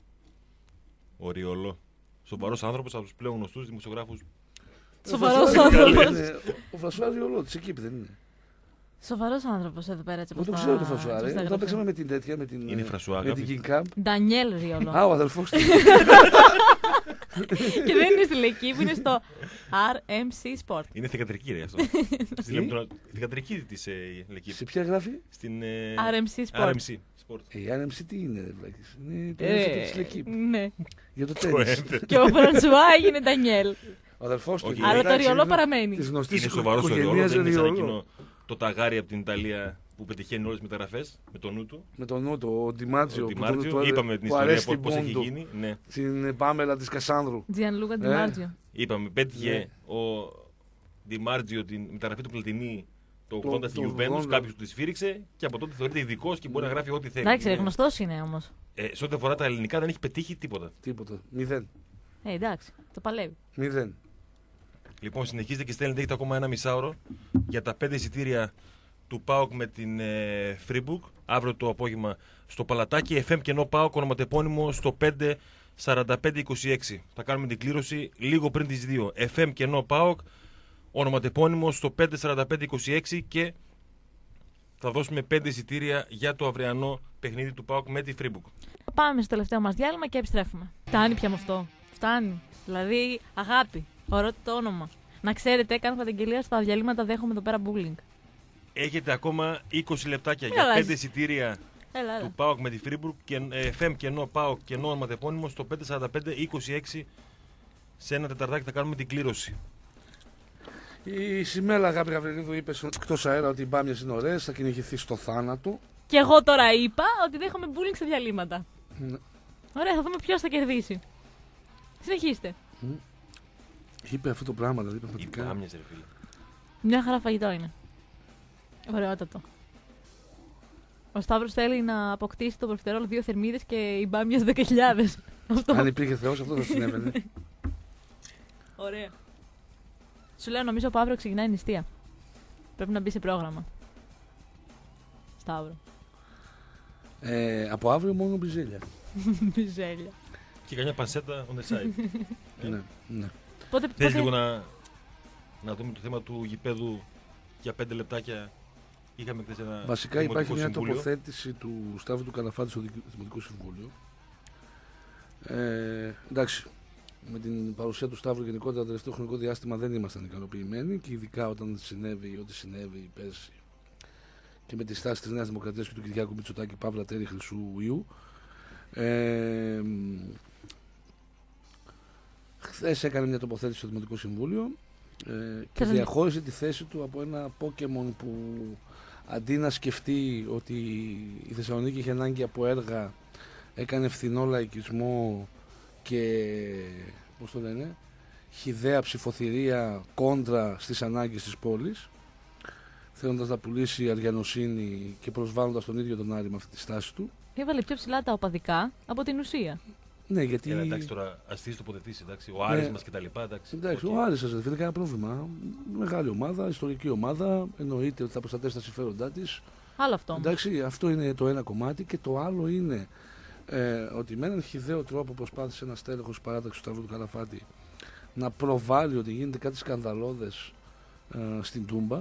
Ο Ριολό. Σοβαρός άνθρωπος από τους πλέον γνωστούς δημοσιογράφους. Σοβαρός Ο Φρασουάρ άνθρωπος. είναι- Ο Φρασουάρ Ριολό της εκεί δεν είναι. Σοβαρός άνθρωπος εδώ πέρα, έτσι Εγώ όπως το τα- ξέρω το Φρασουάρ. όπως τα ε. Όταν γράφω. παίξαμε με την τέτοια, με την, Είναι ε, Φρασουάρ, με την κάποιος. King Camp. Ντανιέλ Ριολό. Α, ο αδελφός του. Και δεν είναι στη Λεκύπη, είναι στο αρ εμ σι Sport. Είναι θηγατρική ρε αυτό. Στη Λεπτονα- Θηγατρική της ε, Λεκύπη. Σε ποια γράφει? Στην ε, αρ εμ σι Sport. αρ εμ σι Sport. Ε, η αρ εμ σι τι είναι, ρε βλάκες. Είναι το Ε, ένθετο της Λεκύπ. ναι. Για το Το τέννις. ένθετο. Και ο Φρανσουά έγινε Ντανιέλ. Ο αδελφός του. Όχι. είναι, Αλλά το εντάξει, Ριολό είναι παραμένει. Της γνωστής Είναι σοβαρός ο Ριολό. οικογένειας Δεν είναι σαν Ριολό. εκείνο το ταγάρι από την Ιταλία που πετυχαίνει όλες τις μεταγραφές με το νου του. Με τον νου του, ο Ντιμάτζιο. Ο που Ντιμάρτζιο. του- του- Είπαμε την που ιστορία αρέσει πώς την πώς έχει Πόντου. γίνει. Ναι. Την Πάμελα της Κασάνδρου. Τζιανλούκα Ε. Ντιμάρτζιο. Είπαμε, πέτυχε Ναι. ο Ντιμάρτζιο την μεταγραφή του Πλατινί Το ογδόντα στη Juventus, κάποιο του τη σφύριξε και από τότε θεωρείται ειδικό και μπορεί να γράφει ό,τι θέλει. Εντάξει, γνωστό είναι όμως. Ε, σε ό,τι αφορά τα ελληνικά δεν έχει πετύχει τίποτα. Τίποτα. Μηδέν. Ε, εντάξει, το παλεύει. Μηδέν. Λοιπόν, συνεχίζετε και στέλνετε, έχετε ακόμα ένα μισάωρο για τα πέντε εισιτήρια του ΠΑΟΚ με την ε, Φρίμπουργκ αύριο το απόγευμα στο Παλατάκι. εφ εμ κενό ΠΑΟΚ, ονοματεπώνυμο στο πέντε σαράντα πέντε είκοσι έξι. Θα κάνουμε την κλήρωση λίγο πριν τις δύο. εφ εμ κενό ΠΑΟΚ, ονοματεπώνυμο στο πέντε σαράντα πέντε είκοσι έξι και θα δώσουμε πέντε εισιτήρια για το αυριανό παιχνίδι του ΠΑΟΚ με τη Φρίμπουργκ. Πάμε στο τελευταίο μας διάλειμμα και επιστρέφουμε. Φτάνει πια με αυτό. Φτάνει. Δηλαδή, αγάπη. Ωραίο το όνομα. Να ξέρετε, έκανα καταγγελία στα διαλύματα, δέχομαι εδώ πέρα bullying. Έχετε ακόμα είκοσι λεπτάκια Έλα, για πέντε εισιτήρια έλα, έλα. του ΠΑΟΚ με τη Φρίμπουργκ και εφ εμ κενό ΠΑΟΚ κενό ονοματεπώνυμο στο πέντε σαράντα πέντε είκοσι έξι. Σε ένα τεταρτάκι θα κάνουμε την κλήρωση. Η Σιμέλα Αγάπη Γαβριλίδου είπε εκτός αέρα ότι οι μπάμιες είναι ωραίες, θα κυνηγηθεί στο θάνατο. Και εγώ τώρα είπα ότι δέχομαι bullying στα διαλύματα. Ναι. Ωραία, θα δούμε ποιος θα κερδίσει. Συνεχίστε. Είπε αυτό το πράγμα, δηλαδή Οι πραγματικά. μπάμιες, ρε φίλε. Μια χαρά φαγητό είναι. Ωραιότατο. Ο Σταύρος θέλει να αποκτήσει το προφιτερόλ δύο θερμίδες και οι μπάμιες δέκα χιλιάδες. Αυτό. Αν υπήρχε Θεός, αυτό θα συνέβαινε. Ωραία. Σου λέω, νομίζω από αύριο ξεκινάει η νηστεία. Πρέπει να μπει σε πρόγραμμα. Σταύρο. Ε, από αύριο μόνο μπιζέλια. Μπιζέλια. Και καμιά πανσέτα on the side. ε. Ναι, ναι. Πότε, Θες πότε... λίγο να, να δούμε το θέμα του γηπέδου για πέντε λεπτάκια. Είχαμε χθες ένα Βασικά Δημοτικό υπάρχει μια Συμβούλιο. τοποθέτηση του Σταύρου του Καλαφάτη στο Δημοτικό Συμβούλιο. Ε, εντάξει, με την παρουσία του Σταύρου γενικότερα το τελευταίο χρονικό διάστημα δεν ήμασταν ικανοποιημένοι και ειδικά όταν συνέβη ό,τι συνέβη πέρσι και με τη στάση της Νέας Δημοκρατίας και του Κυριάκου Μητσοτάκη Παύλα Τέρη Χρυσού Ιού. Ε, χθες έκανε μια τοποθέτηση στο Δημοτικό Συμβούλιο ε, και δεν... διαχώρισε τη θέση του από ένα Pokemon που αντί να σκεφτεί ότι η Θεσσαλονίκη είχε ανάγκη από έργα, έκανε φθηνό λαϊκισμό και πώς το λένε, χυδαία ψηφοθυρία κόντρα στις ανάγκες της πόλης, θέλοντας να πουλήσει αργιανοσύνη και προσβάλλοντας τον ίδιο τον Άρη με αυτή τη στάση του. Έβαλε πιο ψηλά τα οπαδικά από την ουσία. Ναι, γιατί. Έλα, εντάξει, τώρα αστείες τοποθετήσεις, εντάξει, ο Άρης Ναι. μας κτλ. Εντάξει, Εντάξει, okay. ο Άρης σας δεν φίλε κανένα πρόβλημα. Μεγάλη ομάδα, ιστορική ομάδα. Εννοείται ότι θα προστατεύσει τα συμφέροντά της. Άλλο αυτό. όμως. Εντάξει, αυτό είναι το ένα κομμάτι. Και το άλλο είναι ε, ότι με έναν χυδαίο τρόπο προσπάθησε ένα στέλεχος της παράταξης του Σταύρου του Καλαφάτη να προβάλλει ότι γίνεται κάτι σκανδαλώδες ε, στην Τούμπα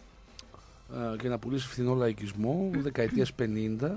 ε, και να πουλήσει φθηνό λαϊκισμό δεκαετίας πενήντα.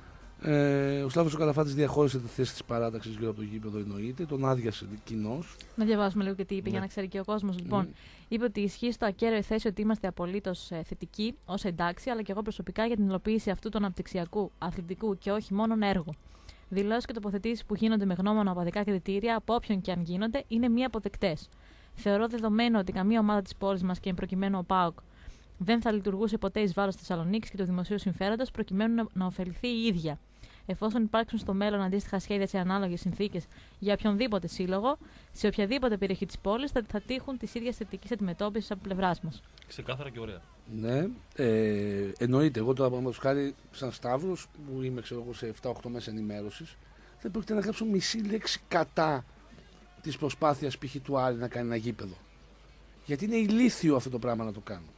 Ε, ο Σταύρος ο Καλαφάτης διαχώρισε τη θέση της παράταξης γύρω από το γήπεδο, εννοείται, τον άδειασε κοινώς. Να διαβάσουμε λίγο και τι είπε Ναι. για να ξέρει και ο κόσμος. Λοιπόν, είπε ότι ισχύει στο ακέραιο θέση ότι είμαστε απολύτως ε, θετικοί ως εντάξει, αλλά και εγώ προσωπικά για την υλοποίηση αυτού του αναπτυξιακού, αθλητικού και όχι μόνο έργου. Δηλώσεις και τοποθετήσεις που γίνονται με γνώμονα οπαδικά κριτήρια, από όποιον και αν γίνονται, είναι μη αποδεκτές. Θεωρώ δεδομένο ότι καμία ομάδα της πόλης μας και εν προκειμένου ο ΠΑΟΚ δεν θα λειτουργούσε ποτέ εις βάρος της Θεσσαλονίκης και του δημοσίου συμφέροντος προκειμένου να, να ωφεληθεί η ίδια. Εφόσον υπάρξουν στο μέλλον αντίστοιχα σχέδια σε ανάλογες συνθήκες για οποιονδήποτε σύλλογο, σε οποιαδήποτε περιοχή της πόλης θα, θα τύχουν της ίδιας θετικής αντιμετώπισης από πλευράς μας. Ξεκάθαρα και ωραία. Ναι, ε, εννοείται. Εγώ τώρα, παραδείγματος χάρη, σαν Σταύρος, που είμαι ξέρω, εγώ, σε επτά οχτώ μέσα ενημέρωσης, δεν πρόκειται να γράψω μισή λέξη κατά της προσπάθειας π.χ. του Άρη να κάνει ένα γήπεδο. Γιατί είναι ηλίθιο αυτό το πράγμα να το κάνω.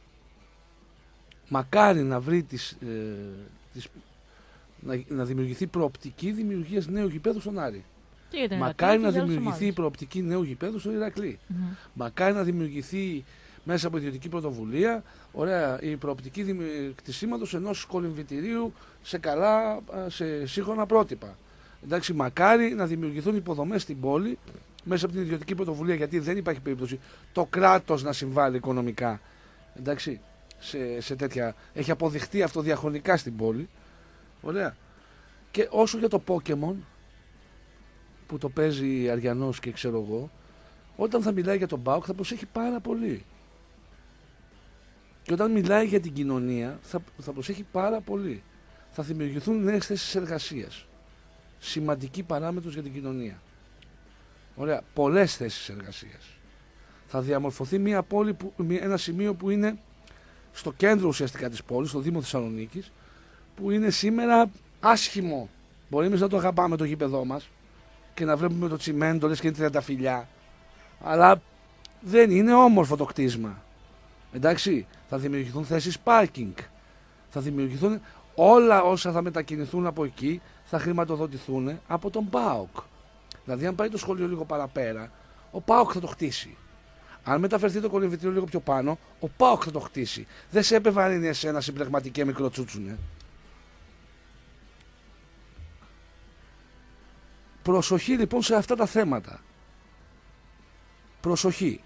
Μακάρι να βρει τις, ε, τις, να, να δημιουργηθεί προοπτική δημιουργίας νέου γηπέδου στον Άρη. Και για την Μακάρι Ηρακλή να και για όλες τις δημιουργηθεί η ομάδες. προοπτική νέου γηπέδου στο Ηρακλή. Μμμ. Μακάρι να δημιουργηθεί μέσα από ιδιωτική πρωτοβουλία ωραία, η προοπτική δημι- κτισήματος ενός κολυμβητηρίου σε καλά, α, σε σύγχρονα πρότυπα. Εντάξει, μακάρι να δημιουργηθούν υποδομές στην πόλη μέσα από την ιδιωτική πρωτοβουλία, γιατί δεν υπάρχει περίπτωση το κράτος να συμβάλλει οικονομικά. Εντάξει, σε, σε τέτοια. Έχει αποδειχτεί αυτό διαχρονικά στην πόλη. Ωραία. Και όσο για το Pokemon που το παίζει Αριανός και ξέρω εγώ, όταν θα μιλάει για τον ΠΑΟΚ θα προσέχει πάρα πολύ. Και όταν μιλάει για την κοινωνία θα, θα προσέχει πάρα πολύ. Θα δημιουργηθούν νέες θέσεις εργασίας. Σημαντική παράμετρος για την κοινωνία. Ωραία. Πολλές θέσεις εργασίας. Θα διαμορφωθεί μια πόλη που, μια, ένα σημείο που είναι στο κέντρο ουσιαστικά της πόλης, στο Δήμο Θεσσαλονίκης, που είναι σήμερα άσχημο. Μπορεί εμείς να το αγαπάμε το γήπεδό μας και να βλέπουμε το τσιμέντο, λες και είναι τριανταφυλλιά, αλλά δεν είναι όμορφο το κτίσμα. Εντάξει, θα δημιουργηθούν θέσεις πάρκινγκ, θα δημιουργηθούν όλα όσα θα μετακινηθούν από εκεί, θα χρηματοδοτηθούν από τον ΠΑΟΚ. Δηλαδή, αν πάει το σχολείο λίγο παραπέρα, ο ΠΑΟΚ θα το χτίσει. Αν μεταφερθεί το κολυμβητήριο λίγο πιο πάνω, ο ΠΑΟΚ θα το χτίσει. Δεν σε επεβαρύνει εσένα συμπλεγματικέ μικροτσούτσουνε. Προσοχή λοιπόν σε αυτά τα θέματα. Προσοχή.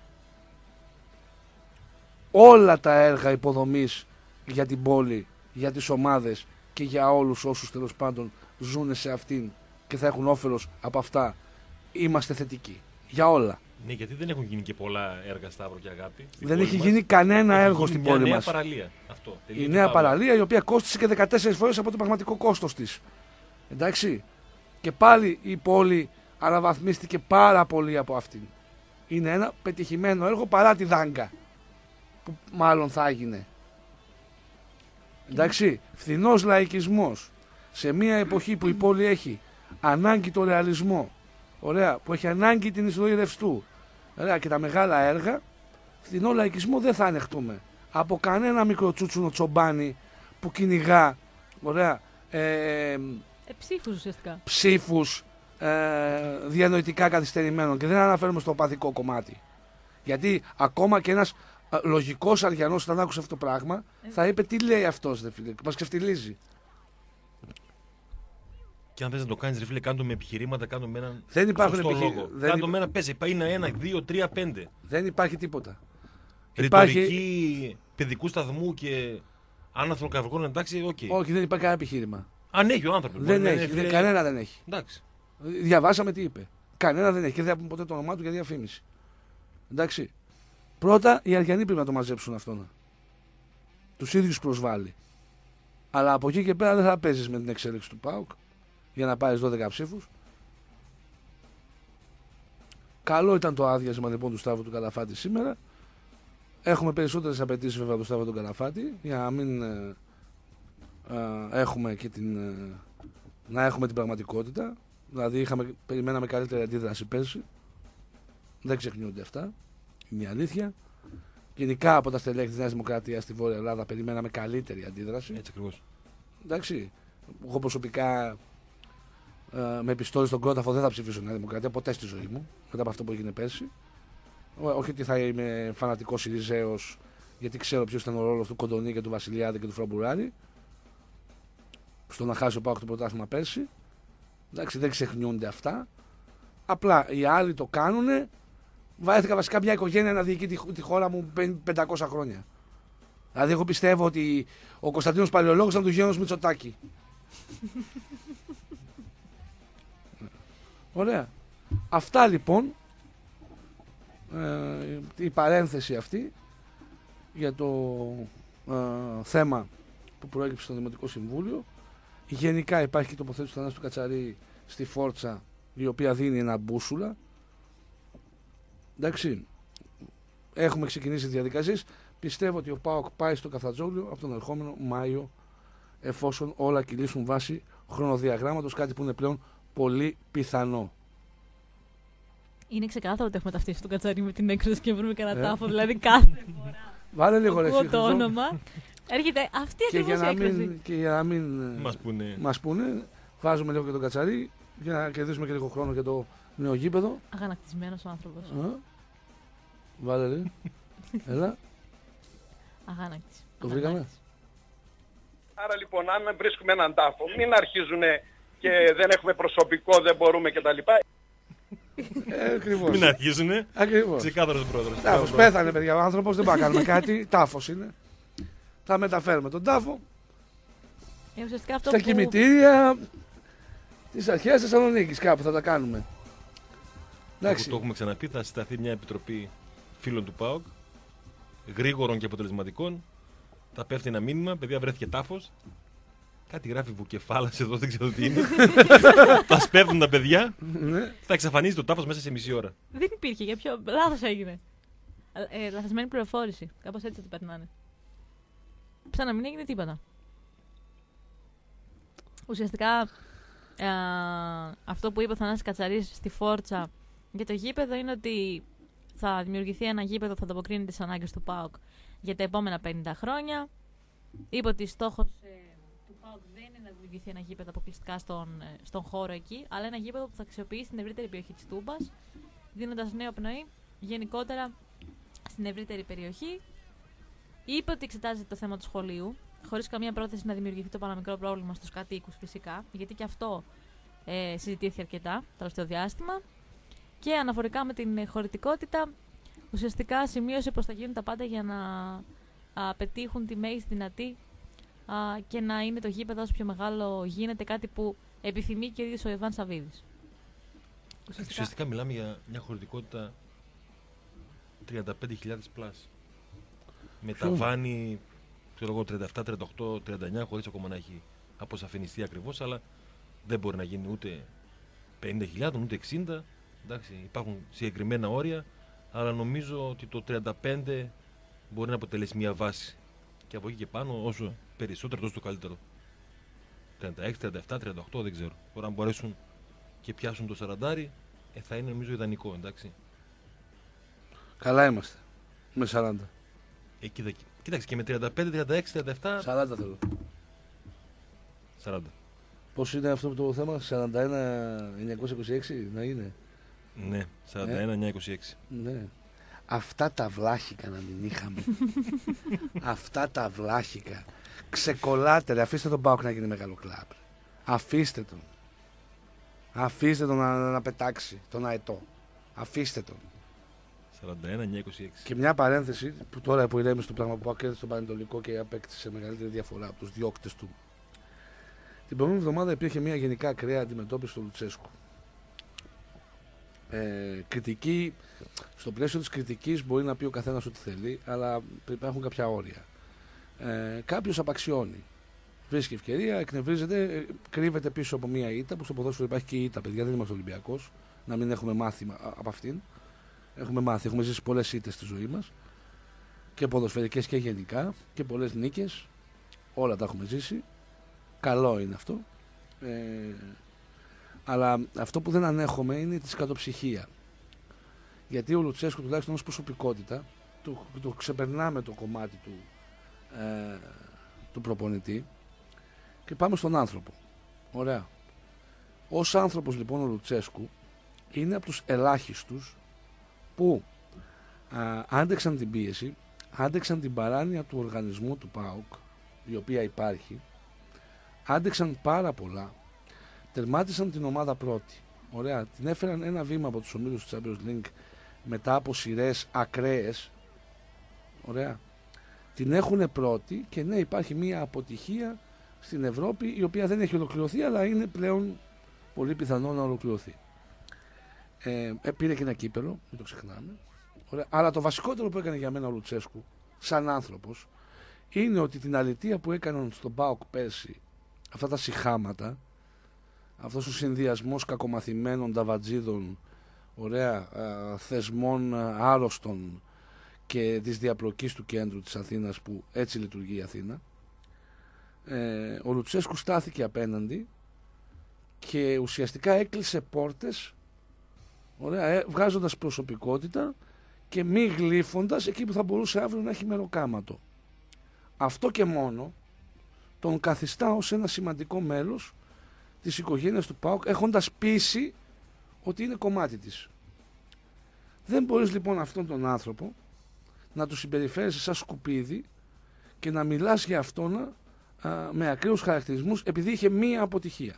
Όλα τα έργα υποδομής για την πόλη, για τις ομάδες και για όλους όσους τέλος πάντων ζουν σε αυτήν και θα έχουν όφελος από αυτά, είμαστε θετικοί. Για όλα. Ναι, γιατί δεν έχουν γίνει και πολλά έργα, Σταύρο και Αγάπη. Δεν έχει γίνει κανένα έχει έργο γίνει στην μια πόλη νέα μας. Παραλία. Αυτό. Η νέα παραλία, η οποία κόστησε και δεκατέσσερις φορές από το πραγματικό κόστος της. Εντάξει. Και πάλι η πόλη αναβαθμίστηκε πάρα πολύ από αυτήν. Είναι ένα πετυχημένο έργο παρά τη Δάγκα, που μάλλον θα έγινε. Εντάξει. Φθηνός λαϊκισμός σε μια εποχή που η πόλη έχει ανάγκη το ρεαλισμό, ωραία, που έχει ανάγκη την εισρωή ρευστού, ωραία, και τα μεγάλα έργα, φθηνό λαϊκισμό δεν θα ανεχτούμε από κανένα μικροτσούτσουνο τσομπάνι που κυνηγά, ωραία, ε, Ε, ψήφους ουσιαστικά. ψήφους ε, διανοητικά καθυστερημένων, και δεν αναφέρουμε στο παθικό κομμάτι. Γιατί ακόμα και ένας ε, λογικός αριανός, όταν άκουσε αυτό το πράγμα, ε. θα είπε τι λέει αυτός, δε φίλε, μας ξεφτιλίζει. Και αν θες να το κάνεις, ρε φίλε, κάνε το με επιχειρήματα, κάνε το με έναν δεν υπάρχουν σωστό επιχει... λόγο. δεν Κάνε υπ... το με ένα, πες, είναι ένα, δύο, τρία, πέντε. Δεν υπάρχει τίποτα. Ρητορική Υπάρχει... παιδικού σταθμού και άναθρων καυγών, εντάξει, οκ. Okay. Όχι, δεν υπάρχει κανένα επιχείρημα. Αν έχει ο άνθρωπος. Δεν έχει, δεν, κανένα δεν έχει. Εντάξει. Διαβάσαμε τι είπε. Κανένα δεν έχει και δεν θα πούμε ποτέ το όνομά του για διαφήμιση. Εντάξει. Πρώτα οι Αριανοί πρέπει να το μαζέψουν αυτόν. Τους ίδιους προσβάλλει. Αλλά από εκεί και πέρα δεν θα παίζεις με την εξέλιξη του ΠΑΟΚ για να πάρεις δώδεκα ψήφους. Καλό ήταν το άδειασμα λοιπόν του Σταύρου του Καλαφάτη σήμερα. Έχουμε περισσότερες απαιτήσεις βέβαια του Σταύρου του Καλαφάτη για να μην ε, ε, έχουμε και την, ε, να έχουμε την πραγματικότητα. Δηλαδή είχαμε, περιμέναμε καλύτερη αντίδραση πέρσι. Δεν ξεχνιούνται αυτά. Είναι η αλήθεια. Γενικά από τα στελέχη της Νέας Δημοκρατίας στη Βόρεια Ελλάδα περιμέναμε καλύτερη αντίδραση. Έτσι ακριβώς. Εντάξει. Εγώ προσωπικά ε, με πιστόλι στον κρόταφο δεν θα ψηφίσω Νέα Δημοκρατία ποτέ στη ζωή μου μετά από αυτό που έγινε πέρσι. Όχι ότι θα είμαι φανατικός Συριζέος, γιατί ξέρω ποιος ήταν ο ρόλος του Κοντονή και του Βασιλιάδη και του Φραμπουράρη στο να χάσει ο ΠΑΟΚ το πρωτάθλημα πέρσι. Εντάξει, δεν ξεχνιούνται αυτά. Απλά οι άλλοι το κάνουνε. Βάρεθηκα βασικά μια οικογένεια να διοικεί τη, τη χώρα μου πεντακόσια χρόνια. Δηλαδή, εγώ πιστεύω ότι ο Κωνσταντίνος Παλαιολόγος ήταν του γένους Μητσοτάκη. Ωραία. Αυτά λοιπόν. Ε, η παρένθεση αυτή για το ε, θέμα που προέκυψε στο Δημοτικό Συμβούλιο. Γενικά υπάρχει και τοποθέτηση του Θανάση του Κατσαρή στη Φόρτσα, η οποία δίνει ένα μπούσουλα. Εντάξει, έχουμε ξεκινήσει διαδικασίες. Πιστεύω ότι ο ΠΑΟΚ πάει στο Καφτατζόγλιο από τον ερχόμενο Μάιο, εφόσον όλα κυλήσουν βάσει χρονοδιαγράμματος, κάτι που είναι πλέον πολύ πιθανό. Είναι ξεκάθαρο ότι έχουμε ταυτίσει τον Κατσαρί με την έκδοση και βρούμε κανένα ε. τάφο. Δηλαδή κάθε φορά. Βάλε λίγο ρε εσύ, το όνομα. Έρχεται αυτή ακριβώς η έκδοση. Και για να μην μας πούνε. μας πούνε, βάζουμε λίγο και τον Κατσαρί για να κερδίσουμε και λίγο χρόνο για το νέο γήπεδο. Αγανακτισμένος ο άνθρωπος. Α, βάλε ρε. Έλα. Αγάνακτης. Το βρήκαμε. Άρα λοιπόν, αν βρίσκουμε έναν τάφο, μην αρχίζουν και δεν έχουμε προσωπικό, δεν μπορούμε κτλ. Ε, ακριβώς. Μην αρχίζουνε. Ακριβώς. Ξεκάθαρος πρόεδρος. Τάφος. Πέθανε, παιδιά. Ο άνθρωπος δεν πάει να κάνουμε κάτι. Τάφος είναι. Θα μεταφέρουμε τον τάφο Ε, ουσιαστικά αυτό στα που... κημητήρια της αρχαίας Θεσσαλονίκης. Κάπου θα τα κάνουμε. Εντάξει. Το έχουμε ξαναπεί. Θα συσταθεί μια επιτροπή φίλων του ΠΑΟΚ, γρήγορων και αποτελεσματικών. Θα πέφτει ένα μήνυμα. Παιδιά, βρέθηκε τάφος. Κάτι γράφει Βουκεφάλας εδώ, δεν ξέρω τι είναι. Θα σπέβδουν τα παιδιά. Θα εξαφανίζει το τάφος μέσα σε μισή ώρα. Δεν υπήρχε. Για ποιο λάθος έγινε. Ε, λαθασμένη πληροφόρηση. Κάπως έτσι θα το περνάνε. σαν να μην έγινε τίποτα. Ουσιαστικά ε, αυτό που είπε ο Θανάσης Κατσαρής στη Φόρτσα για το γήπεδο είναι ότι θα δημιουργηθεί ένα γήπεδο που θα ανταποκρίνει τις ανάγκες του ΠΑΟΚ για τα επόμενα πενήντα χρόνια. Είπε ότι στόχος ε, του ΠΑΟΚ δεν είναι να δημιουργηθεί ένα γήπεδο αποκλειστικά στον, ε, στον χώρο εκεί, αλλά ένα γήπεδο που θα αξιοποιήσει την ευρύτερη περιοχή της Τούμπας, δίνοντας νέο πνοή γενικότερα στην ευρύτερη περιοχή. Είπε ότι εξετάζεται το θέμα του σχολείου, χωρίς καμία πρόθεση να δημιουργηθεί το παραμικρό πρόβλημα στους κατοίκους φυσικά, γιατί και αυτό ε, συζητήθηκε αρκετά το τελευταίο διάστημα. Και αναφορικά με την χωρητικότητα, ουσιαστικά σημείωσε πως θα γίνουν τα πάντα για να α, πετύχουν τη μέγιστη δυνατή α, και να είναι το γήπεδο όσο πιο μεγάλο γίνεται, κάτι που επιθυμεί και ο ίδιος ο Ιβάν Σαββίδης. Ουσιαστικά... ουσιαστικά μιλάμε για μια χωρητικότητα τριάντα πέντε χιλιάδες πλάς. Με ταβάνι τριάντα επτά, τριάντα οκτώ, τριάντα εννιά, χωρίς ακόμα να έχει αποσαφινιστεί ακριβώς, αλλά δεν μπορεί να γίνει ούτε πενήντα χιλιάδες ούτε εξήντα. Εντάξει, υπάρχουν συγκεκριμένα όρια, αλλά νομίζω ότι το τριάντα πέντε μπορεί να αποτελέσει μια βάση. Και από εκεί και πάνω, όσο περισσότερο, τόσο το καλύτερο. τριάντα έξι, τριάντα επτά, τριάντα οκτώ, δεν ξέρω. Τώρα, αν μπορέσουν και πιάσουν το σαράντα, ε, θα είναι νομίζω ιδανικό, εντάξει. Καλά είμαστε. Με σαράντα. Ε, κοίτα, κοίταξε και με τριάντα πέντε, τριάντα έξι, τριάντα επτά. σαράντα θέλω. σαράντα. Πώς είναι αυτό το θέμα, σαράντα ένα εννιακόσια είκοσι έξι να είναι. Ναι, σαράντα ένα εννιακόσια είκοσι έξι. Ναι. Αυτά τα βλάχικα να μην είχαμε. Αυτά τα βλάχικα. Ξεκολλάτε ρε, αφήστε τον ΠΑΟΚ να γίνει μεγάλο κλαμπ. Αφήστε τον. Αφήστε τον να, να πετάξει τον αετό. Αφήστε τον. σαράντα ένα εννιακόσια είκοσι έξι. Και μια παρένθεση που τώρα που ηρέμησε το πράγμα που ακέρδισε στον Πανετολικό και απέκτησε μεγαλύτερη διαφορά από τους διώκτες του. Την προηγούμενη εβδομάδα υπήρχε μια γενικά ακραία αντιμετώπιση του Λουτσέσκου. Ε, κριτική, στο πλαίσιο της κριτικής μπορεί να πει ο καθένας ό,τι θέλει, αλλά υπάρχουν κάποια όρια. Ε, κάποιος απαξιώνει. Βρίσκει ευκαιρία, εκνευρίζεται, κρύβεται πίσω από μια ήττα, που στο ποδόσφαιρο υπάρχει και η ήττα, παιδιά, δεν είμαστε Ολυμπιακός, να μην έχουμε μάθει από αυτήν. Έχουμε μάθει, έχουμε ζήσει πολλές ήττες στη ζωή μας, και ποδοσφαιρικές και γενικά, και πολλές νίκες, όλα τα έχουμε ζήσει. Καλό είναι αυτό. Ε, αλλά αυτό που δεν ανέχομαι είναι τη σκατοψυχία. Γιατί ο Λουτσέσκου, τουλάχιστον ως προσωπικότητα, του, του ξεπερνάμε το κομμάτι του, ε, του προπονητή και πάμε στον άνθρωπο. Ωραία. Ως άνθρωπος λοιπόν ο Λουτσέσκου είναι από τους ελάχιστους που α, άντεξαν την πίεση, άντεξαν την παράνοια του οργανισμού του ΠΑΟΚ, η οποία υπάρχει, άντεξαν πάρα πολλά, τερμάτισαν την ομάδα πρώτη. Ωραία. Την έφεραν ένα βήμα από τους ομίλους του Champions League μετά από σειρές ακραίες. Ωραία. Την έχουν πρώτη και ναι, υπάρχει μια αποτυχία στην Ευρώπη η οποία δεν έχει ολοκληρωθεί, αλλά είναι πλέον πολύ πιθανό να ολοκληρωθεί. Ε, πήρε και ένα κύπελο, μην το ξεχνάμε. Ωραία. Αλλά το βασικότερο που έκανε για μένα ο Λουτσέσκου σαν άνθρωπος είναι ότι την αλητεία που έκαναν στον ΠΑΟΚ πέρσι, αυτά τα σιχάματα, αυτός ο συνδυασμός κακομαθημένων ταβατζίδων, ωραία, α, θεσμών α, άρρωστων και της διαπλοκής του κέντρου της Αθήνας, που έτσι λειτουργεί η Αθήνα, ε, ο Λουτσέσκου στάθηκε απέναντι και ουσιαστικά έκλεισε πόρτες, ωραία, ε, βγάζοντας προσωπικότητα και μη γλύφοντας εκεί που θα μπορούσε αύριο να έχει μεροκάματο. Αυτό και μόνο τον καθιστά ως ένα σημαντικό μέλος της οικογένειας του ΠΑΟΚ, έχοντας πείσει ότι είναι κομμάτι της. Δεν μπορείς λοιπόν αυτόν τον άνθρωπο να του συμπεριφέρεσαι σαν σκουπίδι και να μιλάς για αυτόν α, με ακρίους χαρακτηρισμούς επειδή είχε μία αποτυχία.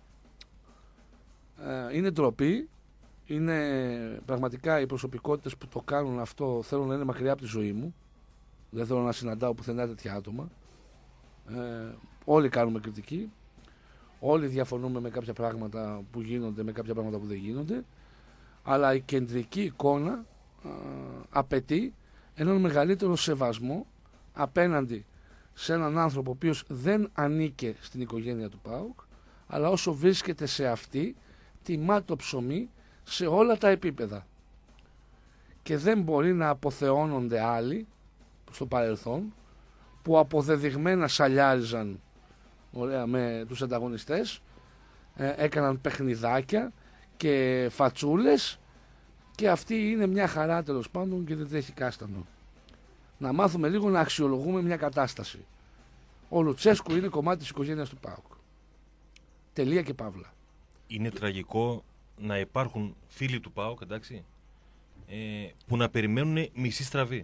Α, είναι ντροπή, είναι πραγματικά οι προσωπικότητες που το κάνουν αυτό θέλουν να είναι μακριά από τη ζωή μου. Δεν θέλω να συναντάω πουθενά τέτοια άτομα. Ε, όλοι κάνουμε κριτική, όλοι διαφωνούμε με κάποια πράγματα που γίνονται, με κάποια πράγματα που δεν γίνονται, αλλά η κεντρική εικόνα α, απαιτεί έναν μεγαλύτερο σεβασμό απέναντι σε έναν άνθρωπο ο οποίος δεν ανήκε στην οικογένεια του ΠΑΟΚ, αλλά όσο βρίσκεται σε αυτή τιμά το ψωμί σε όλα τα επίπεδα και δεν μπορεί να αποθεώνονται άλλοι στο παρελθόν που αποδεδειγμένα σαλιάριζαν, ωραία, με τους ανταγωνιστές, ε, έκαναν παιχνιδάκια και φατσούλες και αυτή είναι μια χαρά τέλος πάντων και δεν τρέχει κάστανο. Να μάθουμε λίγο να αξιολογούμε μια κατάσταση. Ο Λουτσέσκου είναι κομμάτι της οικογένειας του ΠΑΟΚ. Τελεία και παύλα. Είναι τραγικό να υπάρχουν φίλοι του ΠΑΟΚ, εντάξει, ε, που να περιμένουν μισή στραβή.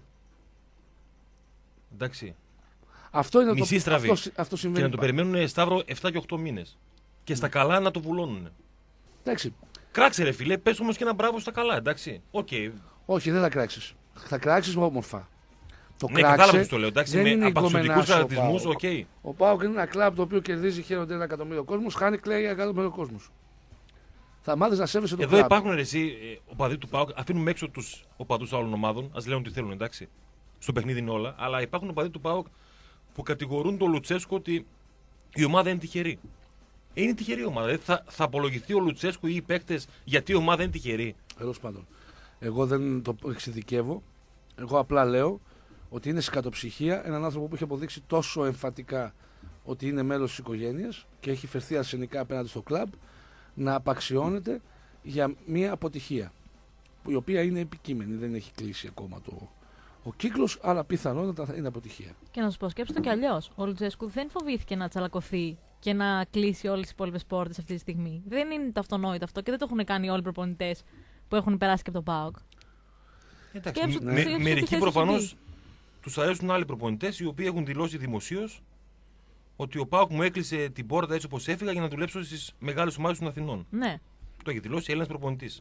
Εντάξει. Αυτό είναι μισή το στραβή. Αυτό, αυτό συμβαίνει. Και να το πάντα. περιμένουν Σταύρο επτά και οκτώ μήνες. Και στα καλά να το βουλώνουν. Εντάξει. Κράξε ρε φίλε, πες όμως και ένα μπράβο στα καλά, εντάξει. Οκ. Okay. Όχι, δεν θα κράξεις. Θα κράξεις όμορφα. Το Ναι, κράξε, κατάλαβα πώς το λέω, εντάξει, δεν με είναι απαξιωτικούς γκομενάς ο χαρακτηρισμούς, ΠΑΟΚ. οκ. Okay. Ο ΠΑΟΚ είναι ένα κλαμπ το οποίο κερδίζει, χαίρονται ένα εκατομμύριο κόσμος, χάνει, κλαίει ένα εκατομμύριο κόσμος. Θα μάθεις να σέβεσαι το Εδώ κλαμπ. υπάρχουν ρε, εσύ, ε, οπαδοί του ΠΑΟΚ, αφήνουμε έξω τους οπαδούς άλλων ομάδων, ας λένε ότι θέλουν, εντάξει. Στο παιχνίδι είναι όλα, αλλά υπάρχουν οπαδοί του ΠΑΟΚ που κατηγορούν τον Λουτσέσκο ότι η ομάδα είναι τυχερή. Ε, είναι τυχερή η ομάδα. Δηλαδή θα, θα απολογηθεί ο Λουτσέσκο ή οι παίκτες γιατί η ομάδα είναι τυχερή. Τέλος πάντων. Εγώ δεν το εξειδικεύω. Εγώ απλά λέω ότι είναι σκατοψυχία έναν άνθρωπο που έχει αποδείξει τόσο εμφατικά ότι είναι μέλος της οικογένειας και έχει φερθεί αρσενικά απέναντι στο κλαμπ να απαξιώνεται για μια αποτυχία η οποία είναι επικείμενη. Δεν έχει κλείσει ακόμα το, ο κύκλος, αλλά πιθανότατα θα είναι αποτυχία. Και να σου πω, σκέψτε το κι αλλιώς. Ο Λουτζέσκου δεν φοβήθηκε να τσαλακωθεί και να κλείσει όλες τις υπόλοιπες πόρτες αυτή τη στιγμή. Δεν είναι το αυτονόητο αυτό και δεν το έχουν κάνει όλοι οι προπονητές που έχουν περάσει και από τον ΠΑΟΚ. Εντάξει, Σκέψου- με, σκέψου τη μερικοί θέση προφανώς του τους αρέσουν άλλοι προπονητές οι οποίοι έχουν δηλώσει δημοσίως ότι ο ΠΑΟΚ μου έκλεισε την πόρτα έτσι όπως έφυγα για να δουλέψω στις μεγάλες ομάδες των Αθηνών. Ναι. Το έχει δηλώσει Έλληνας προπονητής.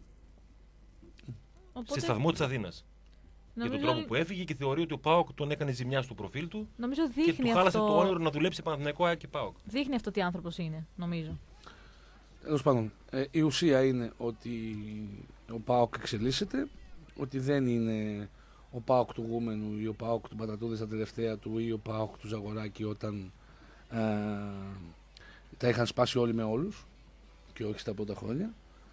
Οπότε, Σε σταθμό της Αθήνας. Για τον νομίζω, τρόπο που έφυγε και θεωρεί ότι ο ΠΑΟΚ τον έκανε ζημιά στο προφίλ του νομίζω και δείχνει του χάλασε αυτό, το όνειρο να δουλέψει Παναθηναϊκό ΑΕΚ και ΠΑΟΚ. δείχνει αυτό τι άνθρωπος είναι, νομίζω. Τέλος πάντων, ε, η ουσία είναι ότι ο ΠΑΟΚ εξελίσσεται, ότι δεν είναι ο ΠΑΟΚ του Γούμενου ή ο ΠΑΟΚ του Πατατούδη στα τελευταία του ή ο ΠΑΟΚ του Ζαγοράκη όταν ε, τα είχαν σπάσει όλοι με όλους και όχι στα πρώτα χρόνια.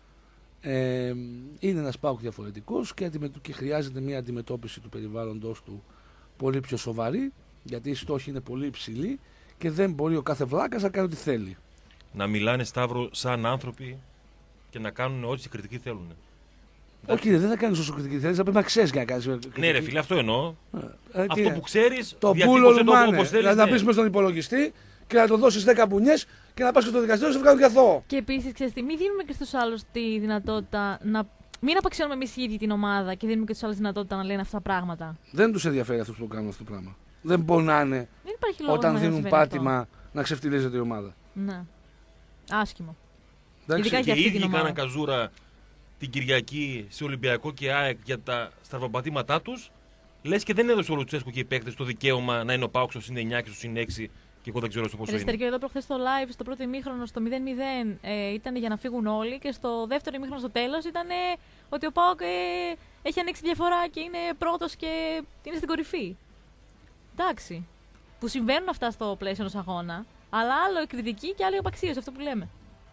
Ε, είναι ένας ΠΑΟΚ διαφορετικός και, αντιμετω- και χρειάζεται μια αντιμετώπιση του περιβάλλοντος του πολύ πιο σοβαρή, γιατί οι στόχοι είναι πολύ υψηλοί και δεν μπορεί ο κάθε βλάκας να κάνει ό,τι θέλει. Να μιλάνε Σταύρο σαν άνθρωποι και να κάνουν ό,τι κριτική θέλουν. Όχι, κύριε, δεν θα κάνει όσο κριτική θέλει, θα πρέπει να ξέρει και να κάνει. Ναι, ρε φίλε, αυτό εννοώ. Ε, Αυτό κύριε, που ξέρεις, το διατύπωσε πούλο το λουμάνε. όπως θέλεις. Να τα ναι. πει μέσα στον υπολογιστή και να το δώσει δέκα μπουνιές και να πα και στο δικαστήριο και σε βγάλουν καθό. Και επίσης, ξέρεις τι, μην δίνουμε και στους άλλους τη δυνατότητα να. Μην απαξιώνουμε εμείς οι ίδιοι την ομάδα και δίνουμε και στους άλλους δυνατότητα να λένε αυτά τα πράγματα. Δεν του ενδιαφέρει αυτού που κάνουν αυτό το πράγμα. Δεν πονάνε Δεν υπάρχει λόγος όταν να δίνουν συμβαίνει αυτό. πάτημα να ξεφτιλίζεται η ομάδα. Ναι. Άσχημο. Εντάξει. Ειδικά Και για οι αυτή ίδιοι την ομάδα. κάναν καζούρα την Κυριακή σε Ολυμπιακό και ΑΕΚ για τα στραβοπατήματά τους. Λες και δεν έδωσε ο Λουτσέσκου και οι παίκτες το δικαίωμα να είναι ο ΠΑΟΚ στο συν εννιά και στο συν έξι και εγώ δεν ξέρω στο πόσο είναι. Αριστερικό εδώ προχθές στο live, στο πρώτο ημίχρονο, στο μηδέν μηδέν ε, ήταν για να φύγουν όλοι και στο δεύτερο ημίχρονο στο τέλος ήταν ε, ότι ο ΠΑΟΚ ε, έχει ανοίξει διαφορά και είναι πρώτος και είναι στην κορυφή. Εντάξει. Που συμβαίνουν αυτά στο πλαίσιο ενός αγώνα, αλλά άλλο η κριτική και άλλο η απαξίωση, αυτό που λέμε.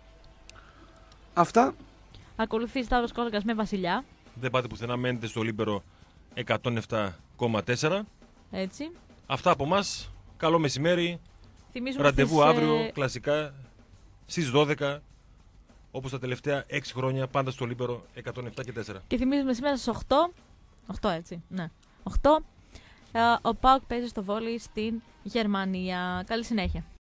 Αυτά. Ακολουθεί Σταύρος Κόλκας με Βασιλιά. Δεν πάτε πουθενά, μένετε στο Λίμπερο εκατόν επτά κόμμα τέσσερα. Έτσι. Αυτά από εμάς. Καλό μεσημέρι. Θυμίζουμε Ραντεβού στις, αύριο, ε, κλασικά, στις δώδεκα. Όπως τα τελευταία έξι χρόνια, πάντα στο Λίμπερο εκατόν επτά και τέσσερα. Και θυμίζουμε σήμερα στις οκτώ. οκτώ έτσι, ναι. οκτώ. ε, ο ΠΑΟΚ παίζει στο βόλεϊ στην Γερμανία. Καλή συνέχεια.